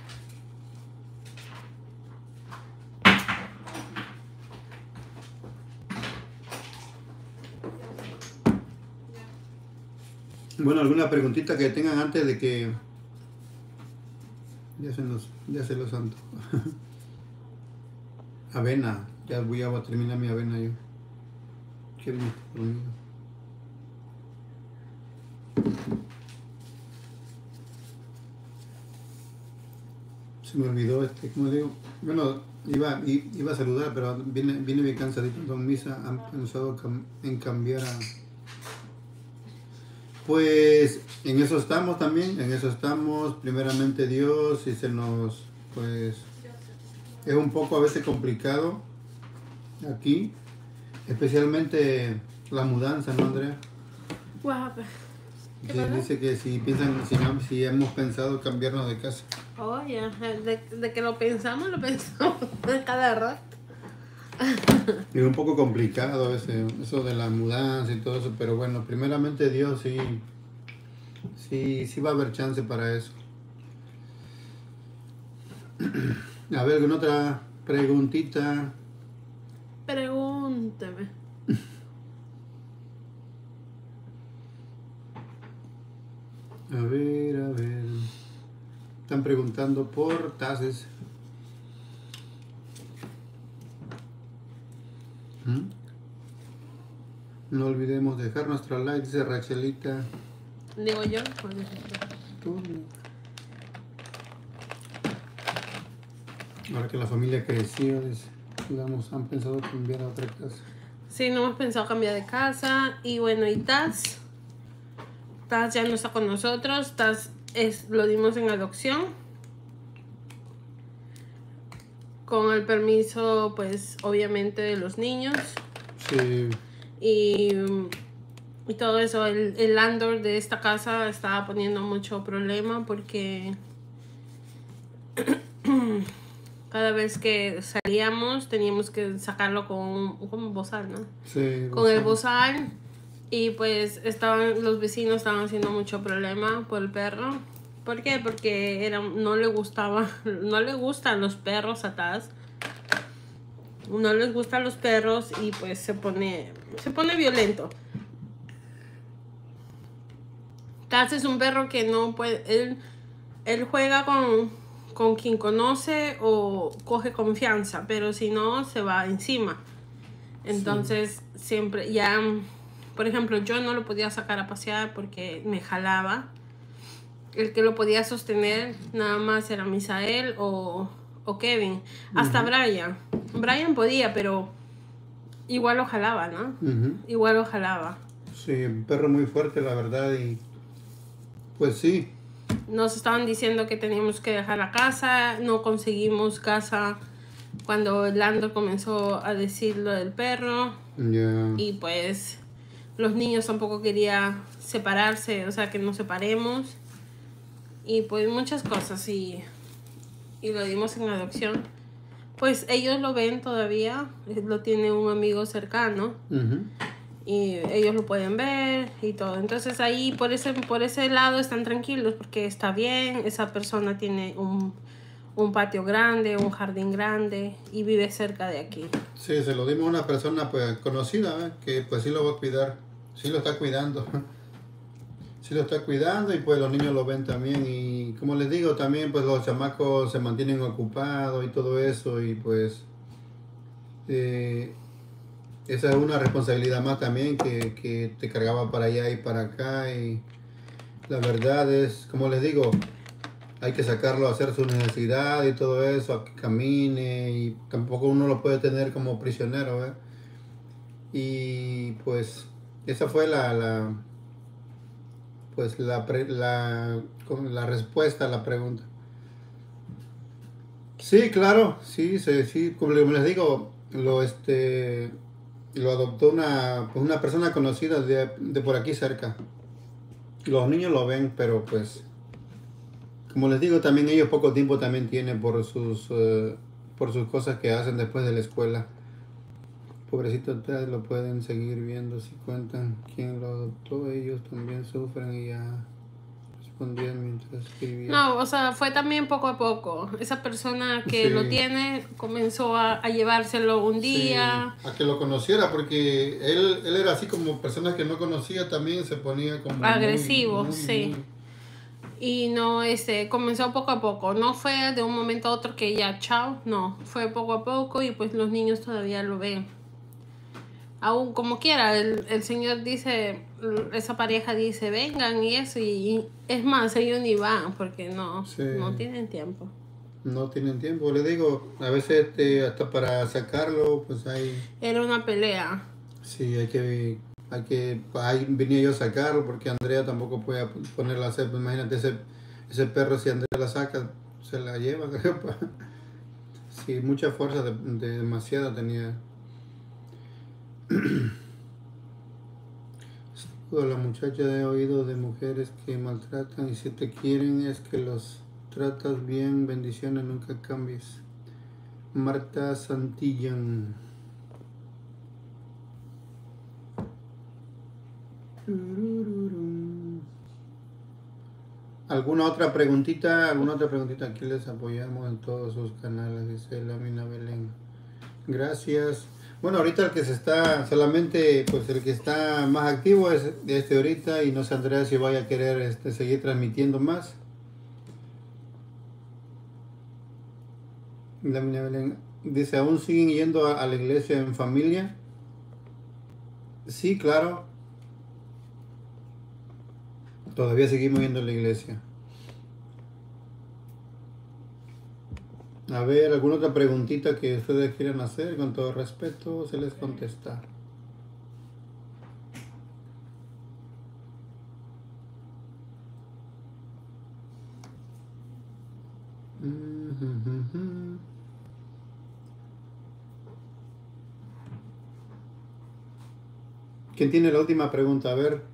Bueno, alguna preguntita que tengan antes de que ya se nos, ya se los santo. Avena, ya voy a terminar mi avena yo. ¿Qué viniste conmigo? Se me olvidó, este, como digo, bueno, iba, iba a saludar, pero vine, vine bien cansadito con misa, han pensado en cambiar a, Pues en eso estamos también, en eso estamos, primeramente Dios, y se nos, pues, es un poco a veces complicado aquí, especialmente la mudanza, ¿no, Andrea? Guapa. Sí, dice que si piensan, si, no- si hemos pensado cambiarnos de casa. Oye, de, de que lo pensamos, lo pensamos cada rato. Es un poco complicado a veces, eso de la mudanza y todo eso, pero bueno, primeramente Dios sí, sí, sí va a haber chance para eso. A ver, ¿alguna otra preguntita? Pregúntame. A ver, a ver. Están preguntando por tases. ¿Mm? No olvidemos dejar nuestro like, dice Rachelita. Digo yo. Tú. Ahora que la familia creció, dice, digamos, han pensado cambiar a otra casa. Sí, no hemos pensado cambiar de casa. Y bueno, y Taz. Taz ya no está con nosotros. Taz es, lo dimos en adopción. Con el permiso, pues, obviamente, de los niños. Sí. Y, y todo eso. El, el landlord de esta casa estaba poniendo mucho problema porque cada vez que salíamos teníamos que sacarlo con, con un bozal, ¿no? Sí. Con el bozal. Y pues estaban, los vecinos estaban haciendo mucho problema por el perro. ¿Por qué? Porque era, no le gustaba, no le gustan los perros a Taz. No les gustan los perros y pues se pone, se pone violento. Taz es un perro que no puede, él, él juega con, con quien conoce o coge confianza, pero si no se va encima. Entonces sí. Siempre ya, por ejemplo, yo no lo podía sacar a pasear porque me jalaba. El que lo podía sostener nada más era Misael o, o Kevin. Hasta uh-huh. Brian. Brian podía, pero igual lo jalaba, ¿no? Uh-huh. Igual lo jalaba. Sí, un perro muy fuerte, la verdad, y pues sí. Nos estaban diciendo que teníamos que dejar la casa, no conseguimos casa cuando Lando comenzó a decir lo del perro. Yeah. Y pues los niños tampoco querían separarse, o sea, que nos separemos. Y pues muchas cosas y, y lo dimos en adopción. Pues ellos lo ven todavía, lo tiene un amigo cercano. Uh-huh. Y ellos lo pueden ver y todo. Entonces ahí por ese, por ese lado están tranquilos porque está bien. Esa persona tiene un, un patio grande, un jardín grande y vive cerca de aquí. Sí, se lo dimos a una persona pues conocida, ¿eh? Que pues sí lo va a cuidar, sí lo está cuidando. Sí lo está cuidando y pues los niños lo ven también y como les digo también pues los chamacos se mantienen ocupados y todo eso y pues eh, esa es una responsabilidad más también que, que te cargaba para allá y para acá y la verdad es, como les digo, hay que sacarlo a hacer su necesidad y todo eso, a que camine y tampoco uno lo puede tener como prisionero, ¿eh? Y pues esa fue la... la pues la, pre, la, la respuesta a la pregunta. Sí, claro, sí, sí, sí, como les digo, lo este lo adoptó una, pues una persona conocida de, de por aquí cerca. Los niños lo ven, pero pues como les digo, también ellos poco tiempo también tienen por sus uh, por sus cosas que hacen después de la escuela. Pobrecito, ustedes lo pueden seguir viendo si cuentan quién lo adoptó. Ellos también sufren y ya respondían mientras escribían. No, o sea, fue también poco a poco. Esa persona que sí. lo tiene comenzó a, a llevárselo un día. Sí, a que lo conociera, porque él, él era así como personas que no conocía también se ponía como agresivo, muy, muy, sí. Muy... Y no, este, comenzó poco a poco. No fue de un momento a otro que ya, chao, no. Fue poco a poco y pues los niños todavía lo ven. Aún como quiera, el, el Señor dice, esa pareja dice, vengan y eso, y, y es más, ellos ni van porque no, sí. no tienen tiempo. No tienen tiempo, le digo, a veces este, hasta para sacarlo, pues hay... Era una pelea. Sí, hay que, hay que, ahí venía yo a sacarlo porque Andrea tampoco puede ponerla a hacer. Pues imagínate, ese, ese perro, si Andrea la saca, se la lleva, creo. Sí, mucha fuerza, de, de demasiada tenía. A la muchacha, he oído de mujeres que maltratan y si te quieren es que los tratas bien. Bendiciones, nunca cambies. Marta Santillán. ¿Alguna otra preguntita? ¿Alguna otra preguntita? Aquí les apoyamos en todos sus canales, dice Lamina Belén. Gracias. Bueno, ahorita el que se está, solamente pues el que está más activo es este ahorita y no sé Andrea si vaya a querer este, seguir transmitiendo más. Lamina Belén dice, ¿aún siguen yendo a, a la iglesia en familia? Sí, claro. Todavía seguimos yendo a la iglesia. A ver, ¿alguna otra preguntita que ustedes quieran hacer? Con todo respeto, se les contesta. ¿Quién tiene la última pregunta? A ver.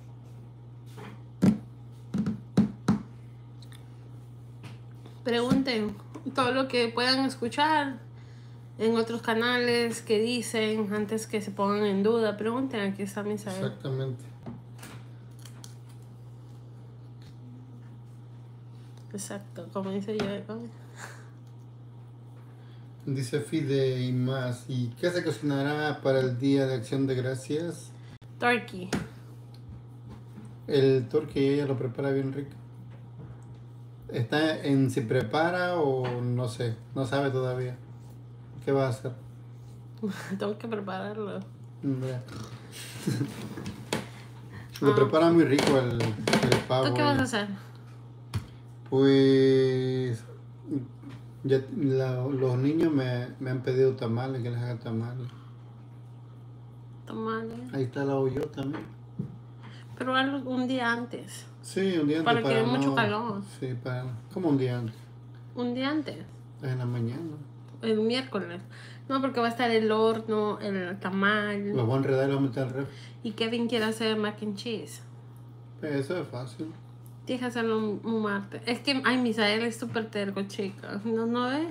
Pregunten todo lo que puedan escuchar en otros canales que dicen antes que se pongan en duda. Pregunten, aquí está Misael. Exactamente. Exacto, como dice yo. Dice Fide y más. ¿Y qué se cocinará para el Día de Acción de Gracias? Turkey. El turkey ella lo prepara bien rico. ¿Está en si prepara o no sé? No sabe todavía. ¿Qué va a hacer? Tengo que prepararlo. Mira. Lo prepara muy rico el, el pavo. ¿Tú qué vas a hacer? Pues ya la, los niños me, me han pedido tamales, que les haga tamales. Tamales. Ahí está la olla también. Pero algo un día antes. Sí, un día antes. Para que haya no, mucho calor. Sí, para, como un día antes. Un día antes. En la mañana. El miércoles. No, porque va a estar el horno, el tamal. Los voy a enredar y los voy a meter al refri. Y Kevin quiere hacer mac and cheese. Eso es fácil. Tienes que hacerlo un, un martes. Es que, ay, Misael es súper terco, chica. ¿No, no ve?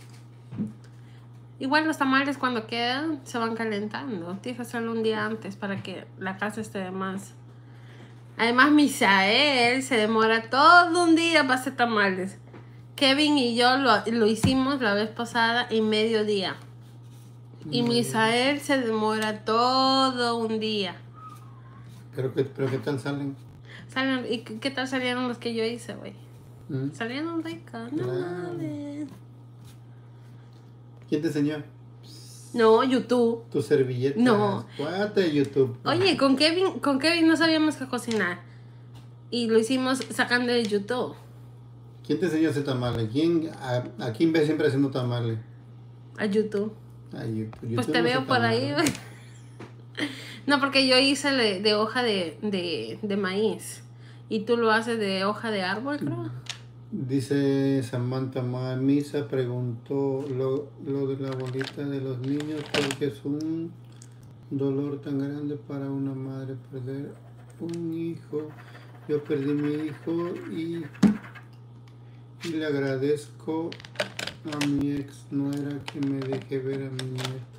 Igual los tamales cuando quedan se van calentando. Tienes que hacerlo un día antes para que la casa esté de más. Además, Misael se demora todo un día para hacer tamales. Kevin y yo lo, lo hicimos la vez pasada en mediodía. Y Misael se demora todo un día. ¿Pero qué, pero qué tal salen? Salen, ¿y qué tal salieron los que yo hice, güey? ¿Mm? Salieron ricos, no Claro. mames. ¿Quién te enseñó? No, YouTube. Tu servilleta. No. Cuate YouTube. Oye, con Kevin, con Kevin no sabíamos qué cocinar. Y lo hicimos sacando de YouTube. ¿Quién te enseñó a hacer tamales? ¿Quién, a, a quién ves siempre haciendo tamales? A YouTube. A YouTube. Pues YouTube te no veo hace por tamales. ahí, güey. No, porque yo hice de, de hoja de, de, de maíz. Y tú lo haces de hoja de árbol, creo. Dice Samantha Misa preguntó lo, lo de la bolita de los niños porque es un dolor tan grande para una madre perder un hijo. Yo perdí mi hijo y, y le agradezco a mi ex nuera que me deje ver a mi nieto.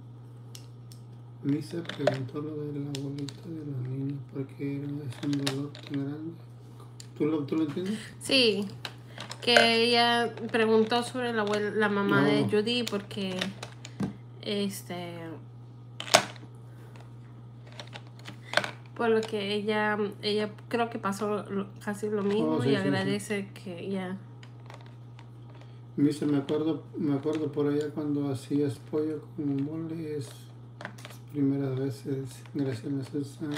Misa preguntó lo de la bolita de los niños porque era, es un dolor tan grande. ¿Tú lo, tú lo entiendes? Sí, que ella preguntó sobre la abuela, la mamá No. de Judy porque este por lo que ella ella creo que pasó lo- casi lo mismo Oh, sí, y sí, agradece que ella Misa, me acuerdo, me acuerdo por allá cuando hacías pollo con mole, es primeras veces, gracias a Susana.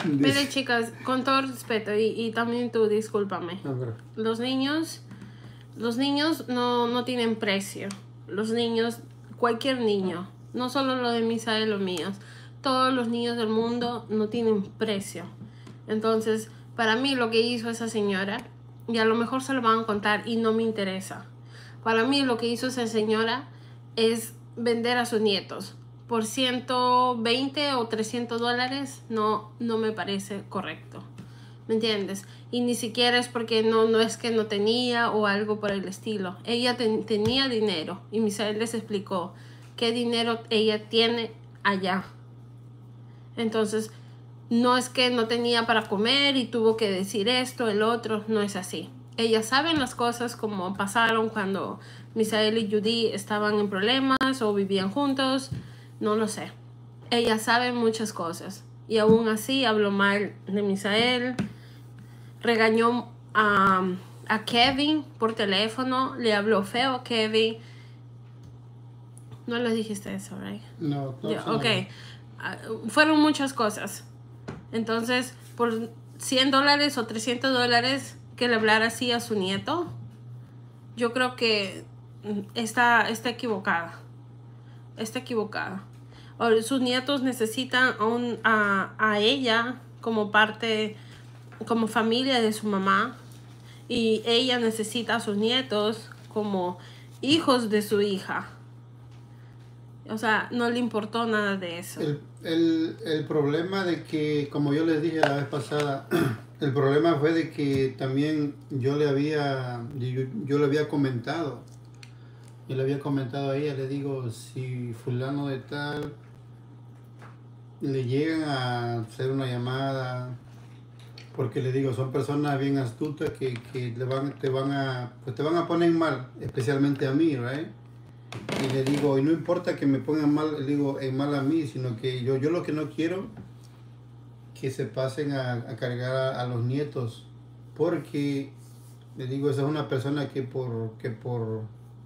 Mire, chicas, con todo respeto y, y también tú discúlpame. A ver, Los niños Los niños no, no tienen precio. Los niños, cualquier niño, no solo lo de Misael o míos, todos los niños del mundo no tienen precio. Entonces, para mí lo que hizo esa señora, y a lo mejor se lo van a contar y no me interesa. Para mí lo que hizo esa señora es vender a sus nietos por ciento veinte o trescientos dólares. No, no me parece correcto. ¿Me entiendes? Y ni siquiera es porque no, no es que no tenía o algo por el estilo. Ella ten, tenía dinero y Misael les explicó qué dinero ella tiene allá. Entonces, no es que no tenía para comer y tuvo que decir esto, el otro, no es así. Ellas saben las cosas como pasaron cuando Misael y Judy estaban en problemas o vivían juntos, no lo sé. Ellas saben muchas cosas y aún así habló mal de Misael. Regañó a, a Kevin por teléfono, le habló feo a Kevin. No le dijiste eso, ¿right? No, no. Yeah, ok. Uh, fueron muchas cosas. Entonces, por cien dólares o trescientos dólares que le hablara así a su nieto, yo creo que está, está equivocada. Está equivocada. O sus nietos necesitan a, un, a, a ella como parte, como familia de su mamá, y ella necesita a sus nietos como hijos de su hija. O sea, no le importó nada de eso. El, el, el problema de que, como yo les dije la vez pasada, el problema fue de que también yo le había, yo, yo le había comentado, yo le había comentado a ella, le digo, si fulano de tal le llegan a hacer una llamada, porque le digo, son personas bien astutas que, que le van, te van a, pues te van a poner mal, especialmente a mí, ¿right? Y le digo, y no importa que me pongan mal, le digo, en mal a mí, sino que yo, yo lo que no quiero que se pasen a, a cargar a, a los nietos, porque le digo, esa es una persona que por, que por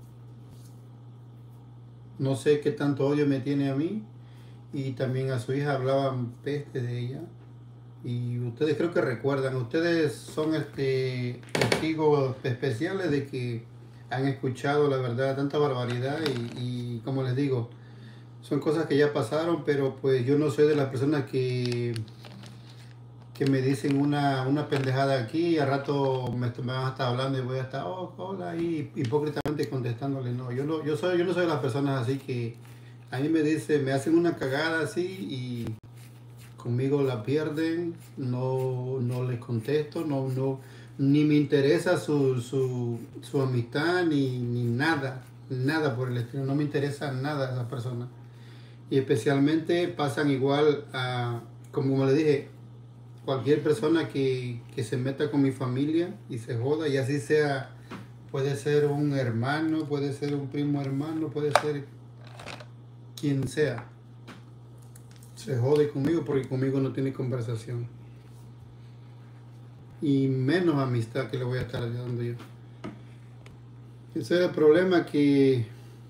no sé qué tanto odio me tiene a mí, y también a su hija hablaban peste de ella. Y ustedes creo que recuerdan, ustedes son este testigos especiales de que han escuchado la verdad, tanta barbaridad, y, y como les digo, son cosas que ya pasaron, pero pues yo no soy de las personas que, que me dicen una, una pendejada aquí y al rato me, me van a estar hablando y voy a estar, oh, hola, y hipócritamente contestándole. No, yo no, yo soy, yo no soy de las personas así que a mí me dicen, me hacen una cagada así y conmigo la pierden, no, no les contesto, no, no, ni me interesa su, su, su amistad, ni, ni nada, nada por el estilo, no me interesa nada esa persona. Y especialmente pasan igual a, como le dije, cualquier persona que, que se meta con mi familia y se joda, y así sea, puede ser un hermano, puede ser un primo hermano, puede ser quien sea. Se jode conmigo porque conmigo no tiene conversación. Y menos amistad que le voy a estar ayudando yo. Ese es el problema que...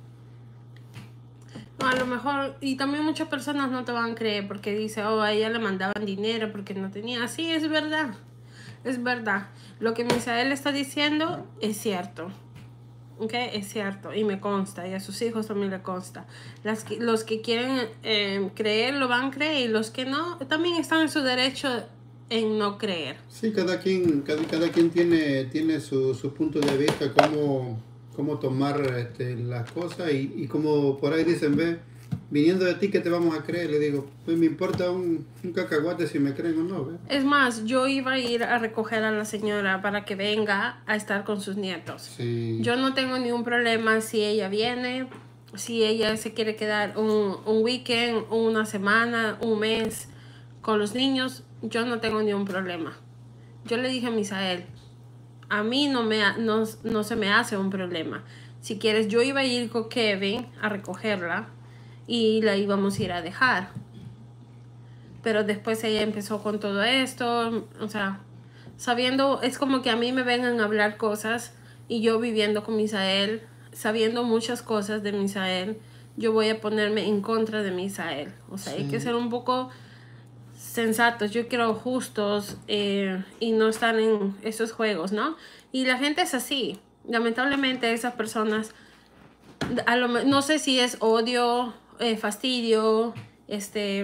No, a lo mejor, y también muchas personas no te van a creer porque dice, oh, a ella le mandaban dinero porque no tenía. Sí, es verdad. Es verdad. Lo que Misael está diciendo es cierto. ¿Ok? Es cierto. Y me consta. Y a sus hijos también le consta. Las que, los que quieren eh, creer lo van a creer. Y los que no, también están en su derecho en no creer. Sí, cada quien, cada, cada quien tiene, tiene su, su punto de vista, cómo, cómo tomar este, las cosas. Y, y como por ahí dicen, ve, viniendo de ti, ¿qué te vamos a creer? Le digo, pues me importa un, un cacahuate si me creen o no, ¿ve? Es más, yo iba a ir a recoger a la señora para que venga a estar con sus nietos. Sí. Yo no tengo ningún problema si ella viene, si ella se quiere quedar un, un weekend, una semana, un mes con los niños. Yo no tengo ningún problema. Yo le dije a Misael, a mí no, me, no, no se me hace un problema. Si quieres, yo iba a ir con Kevin a recogerla y la íbamos a ir a dejar. Pero después ella empezó con todo esto, o sea, sabiendo, es como que a mí me vengan a hablar cosas y yo viviendo con Misael, sabiendo muchas cosas de Misael, yo voy a ponerme en contra de Misael. O sea, sí. Hay que ser un poco sensatos, yo quiero justos eh, y no estar en esos juegos, ¿no? Y la gente es así. lamentablemente esas personas, a lo, no sé si es odio, eh, fastidio, este,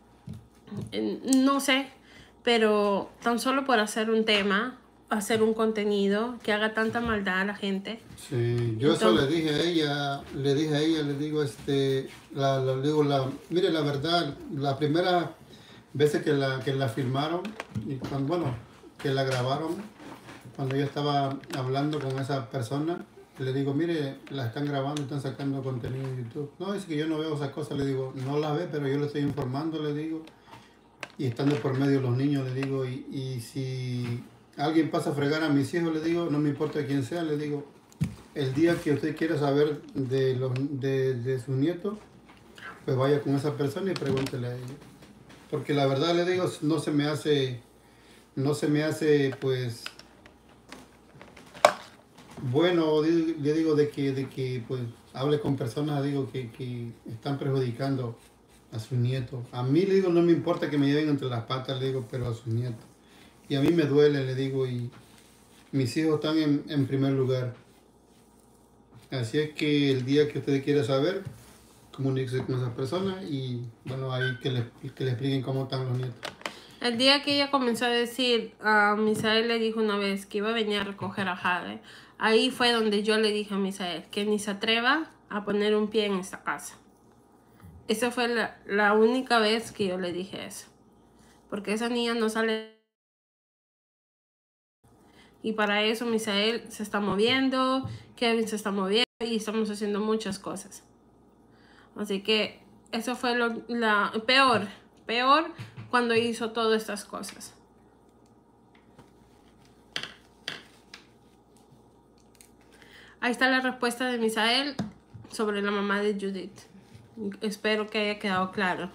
no sé, pero tan solo por hacer un tema, hacer un contenido que haga tanta maldad a la gente. Sí, yo Entonces, eso le dije a ella, le dije a ella, le digo, este, la, la, digo, la, mire, la verdad, la primera vez que la, que la filmaron, y cuando, bueno, que la grabaron, cuando yo estaba hablando con esa persona, le digo, mire, la están grabando, están sacando contenido en YouTube. No, es que yo no veo esas cosas, le digo, no las ve, pero yo le estoy informando, le digo, y estando por medio los niños, le digo, y, y si alguien pasa a fregar a mis hijos, le digo, no me importa quién sea, le digo, el día que usted quiera saber de, los, de, de sus nietos, pues vaya con esa persona y pregúntele a ella. Porque la verdad le digo, no se me hace, no se me hace pues bueno, le digo de que, de que pues hable con personas, digo que, que están perjudicando a sus nietos. A mí le digo, no me importa que me lleven entre las patas, le digo, pero a sus nietos. Y a mí me duele, le digo, y mis hijos están en, en primer lugar. Así es que el día que usted quiera saber, comuníquese con esas personas y bueno, ahí que le, que le expliquen cómo están los nietos. el día que ella comenzó a decir, a Misael le dijo una vez que iba a venir a recoger a Jade, ahí fue donde yo le dije a Misael que ni se atreva a poner un pie en esta casa. Esa fue la, la única vez que yo le dije eso. Porque esa niña no sale. Y para eso Misael se está moviendo, Kevin se está moviendo y estamos haciendo muchas cosas. Así que eso fue lo la, peor, peor cuando hizo todas estas cosas. Ahí está la respuesta de Misael sobre la mamá de Judith. Espero que haya quedado claro.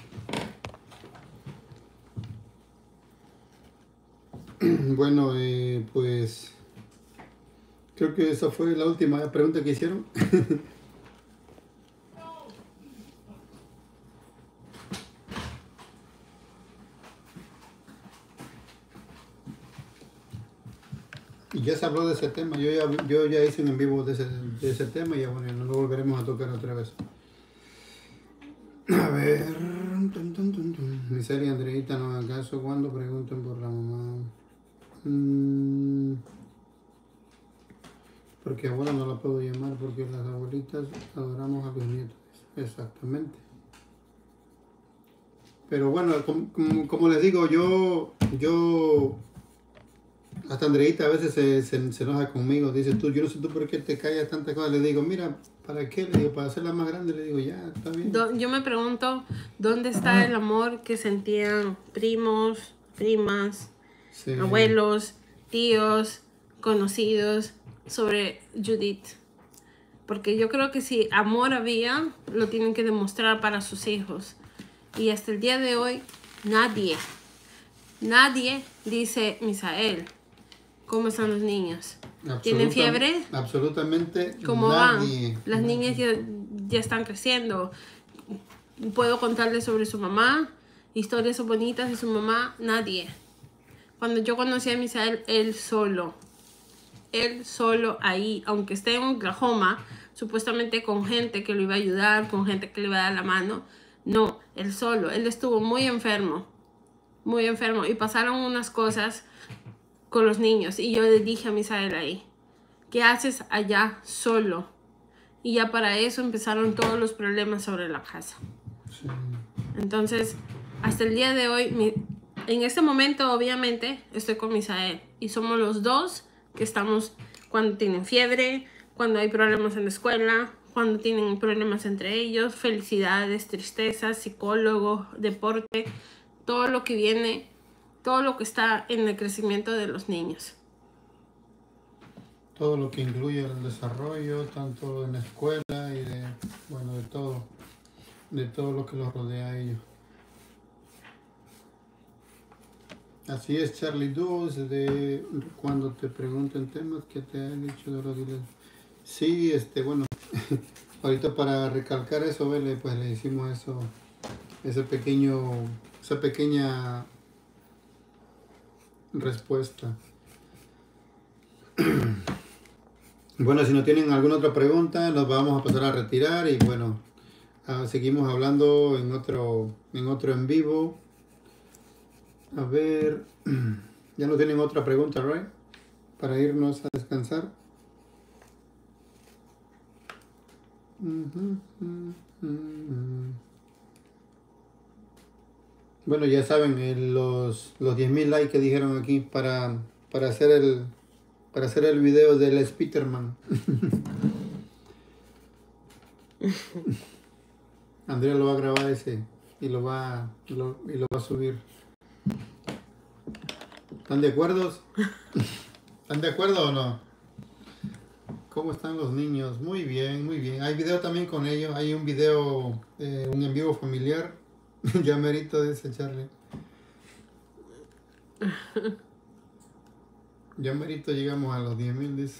Bueno, eh, pues creo que esa fue la última pregunta que hicieron. Y ya se habló de ese tema, yo ya, yo ya hice un en vivo de ese, de ese tema y ya bueno, no lo volveremos a tocar otra vez. A ver, tun, tun, tun, tun. Misael y Andreita, no hagan caso cuando pregunten por la mamá. Mm, porque abuela no la puedo llamar porque las abuelitas adoramos a los nietos. Exactamente. Pero bueno, como, como, como les digo, yo, yo, hasta Andreita a veces se, se, se enoja conmigo. Dice tú, yo no sé tú por qué te callas tantas cosas. Le digo, mira, ¿para qué? Le digo, para hacerla más grande. Le digo, ya, está bien. Yo me pregunto, ¿dónde está el amor que sentían primos, primas, sí, abuelos, tíos, conocidos sobre Judith? Porque yo creo que si amor había, lo tienen que demostrar para sus hijos. Y hasta el día de hoy, nadie, nadie dice, Misael, ¿cómo están los niños? Absoluta, ¿Tienen fiebre? Absolutamente ¿Cómo nadie. van? Las niñas ya, ya están creciendo. ¿Puedo contarles sobre su mamá? Historias bonitas de su mamá. Nadie. Cuando yo conocí a Misael, él solo. Él solo ahí. Aunque esté en Oklahoma, supuestamente con gente que lo iba a ayudar, con gente que le iba a dar la mano. No, él solo. Él estuvo muy enfermo. Muy enfermo. Y pasaron unas cosas con los niños. Y yo le dije a Misael ahí, ¿qué haces allá solo? Y ya para eso empezaron todos los problemas sobre la casa. Sí. Entonces, hasta el día de hoy, mi, en este momento obviamente estoy con Misael. Y somos los dos que estamos cuando tienen fiebre, cuando hay problemas en la escuela, cuando tienen problemas entre ellos, felicidades, tristezas, psicólogo, deporte, todo lo que viene, todo lo que está en el crecimiento de los niños. Todo lo que incluye el desarrollo, tanto en la escuela y de, bueno, de todo, de todo lo que los rodea a ellos. Así es, Charlie Dawes, de cuando te pregunten temas que te han dicho de rodillas. Sí, este, bueno, ahorita para recalcar eso, ¿vale? Pues le hicimos eso, ese pequeño, esa pequeña respuesta. Bueno, si no tienen alguna otra pregunta, nos vamos a pasar a retirar y bueno, uh, seguimos hablando en otro, en otro en vivo. A ver, ya no tienen otra pregunta, ¿right? Para irnos a descansar. Bueno, ya saben, el- los, los diez mil likes que dijeron aquí para, para hacer el para hacer el video del Spiderman. Andrea lo va a grabar ese y lo va, lo, y lo va a subir. ¿Están de acuerdo? ¿Están de acuerdo o no? ¿Cómo están los niños? Muy bien, muy bien. Hay video también con ellos. Hay un video, eh, un en vivo familiar. Ya merito de ese, Charlie. Ya merito llegamos a los diez mil, dice.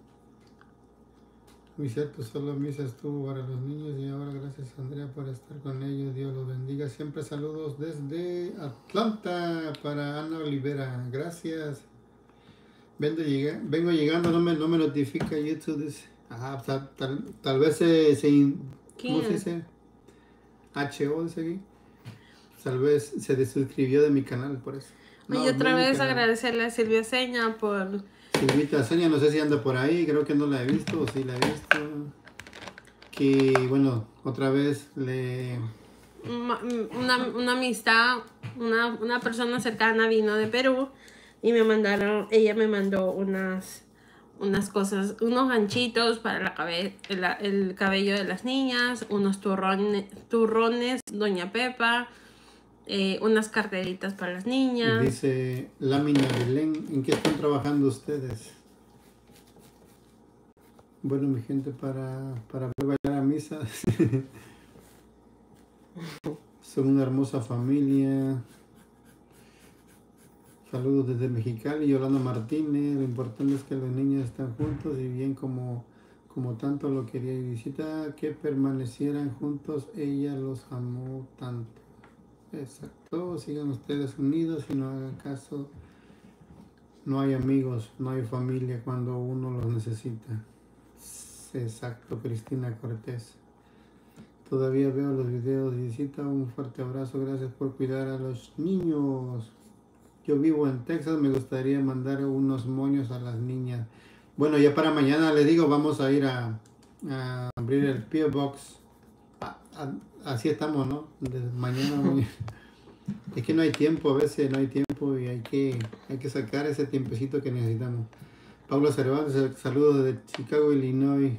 Muy cierto, solo misa estuvo para los niños y ahora gracias Andrea por estar con ellos. Dios los bendiga. Siempre saludos desde Atlanta para Ana Olivera. Gracias. Vengo, llega, vengo llegando, no me, no me notifica YouTube. Dice. Ah, tal, tal, tal vez se, se ¿cómo se dice? H O dice aquí. Tal vez se desuscribió de mi canal por eso. No, y otra no vez agradecerle a Silvia Seña por... Silvita Seña, no sé si anda por ahí, creo que no la he visto, o sí la he visto. Que bueno, otra vez le... Una, una amistad, una, una persona cercana vino de Perú y me mandaron, ella me mandó unas, unas cosas, unos ganchitos para la cabe, el, el cabello de las niñas, unos turrones, turrones Doña Pepa, eh, unas carteritas para las niñas. Dice Lámina Belén, ¿en qué están trabajando ustedes? Bueno, mi gente, para, para bailar a misa. Son una hermosa familia. Saludos desde Mexicali, Yolanda Martínez. Lo importante es que los niños están juntos y bien como, como tanto lo quería y visita que permanecieran juntos. Ella los amó tanto. Exacto, sigan ustedes unidos y no hagan caso. No hay amigos, no hay familia cuando uno los necesita. Exacto, Cristina Cortés. Todavía veo los videos y visita. Un fuerte abrazo, gracias por cuidar a los niños. Yo vivo en Texas, me gustaría mandar unos moños a las niñas. Bueno, ya para mañana les digo, vamos a ir a, a abrir el P O Box. A, a, así estamos, ¿no? Desde mañana. Es que no hay tiempo, a veces no hay tiempo y hay que, hay que sacar ese tiempecito que necesitamos. Paula Cervantes, saludos desde Chicago, Illinois.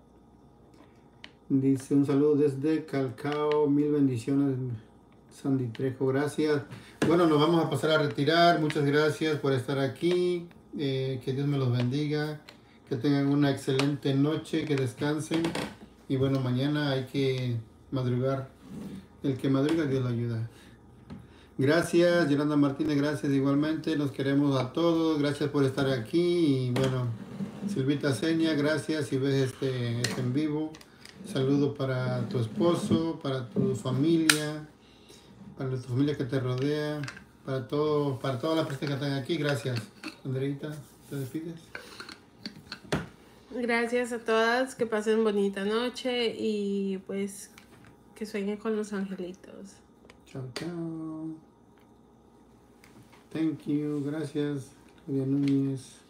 Dice un saludo desde Calcao, mil bendiciones, Sandy Trejo, gracias. Bueno, nos vamos a pasar a retirar. Muchas gracias por estar aquí. Eh, que Dios me los bendiga. Que tengan una excelente noche, que descansen. Y bueno, mañana hay que madrugar. El que madruga, Dios lo ayuda. Gracias, Yolanda Martínez, gracias igualmente. Los queremos a todos. Gracias por estar aquí. Y bueno, Silvita Seña, gracias si ves este, este en vivo. Saludo para tu esposo, para tu familia, para tu familia que te rodea, para todo, para todas las personas que están aquí. Gracias. Andreita, ¿te despides? Gracias a todas, que pasen bonita noche y pues que sueñen con los angelitos. Chao, chao. Thank you, gracias, Claudia Núñez.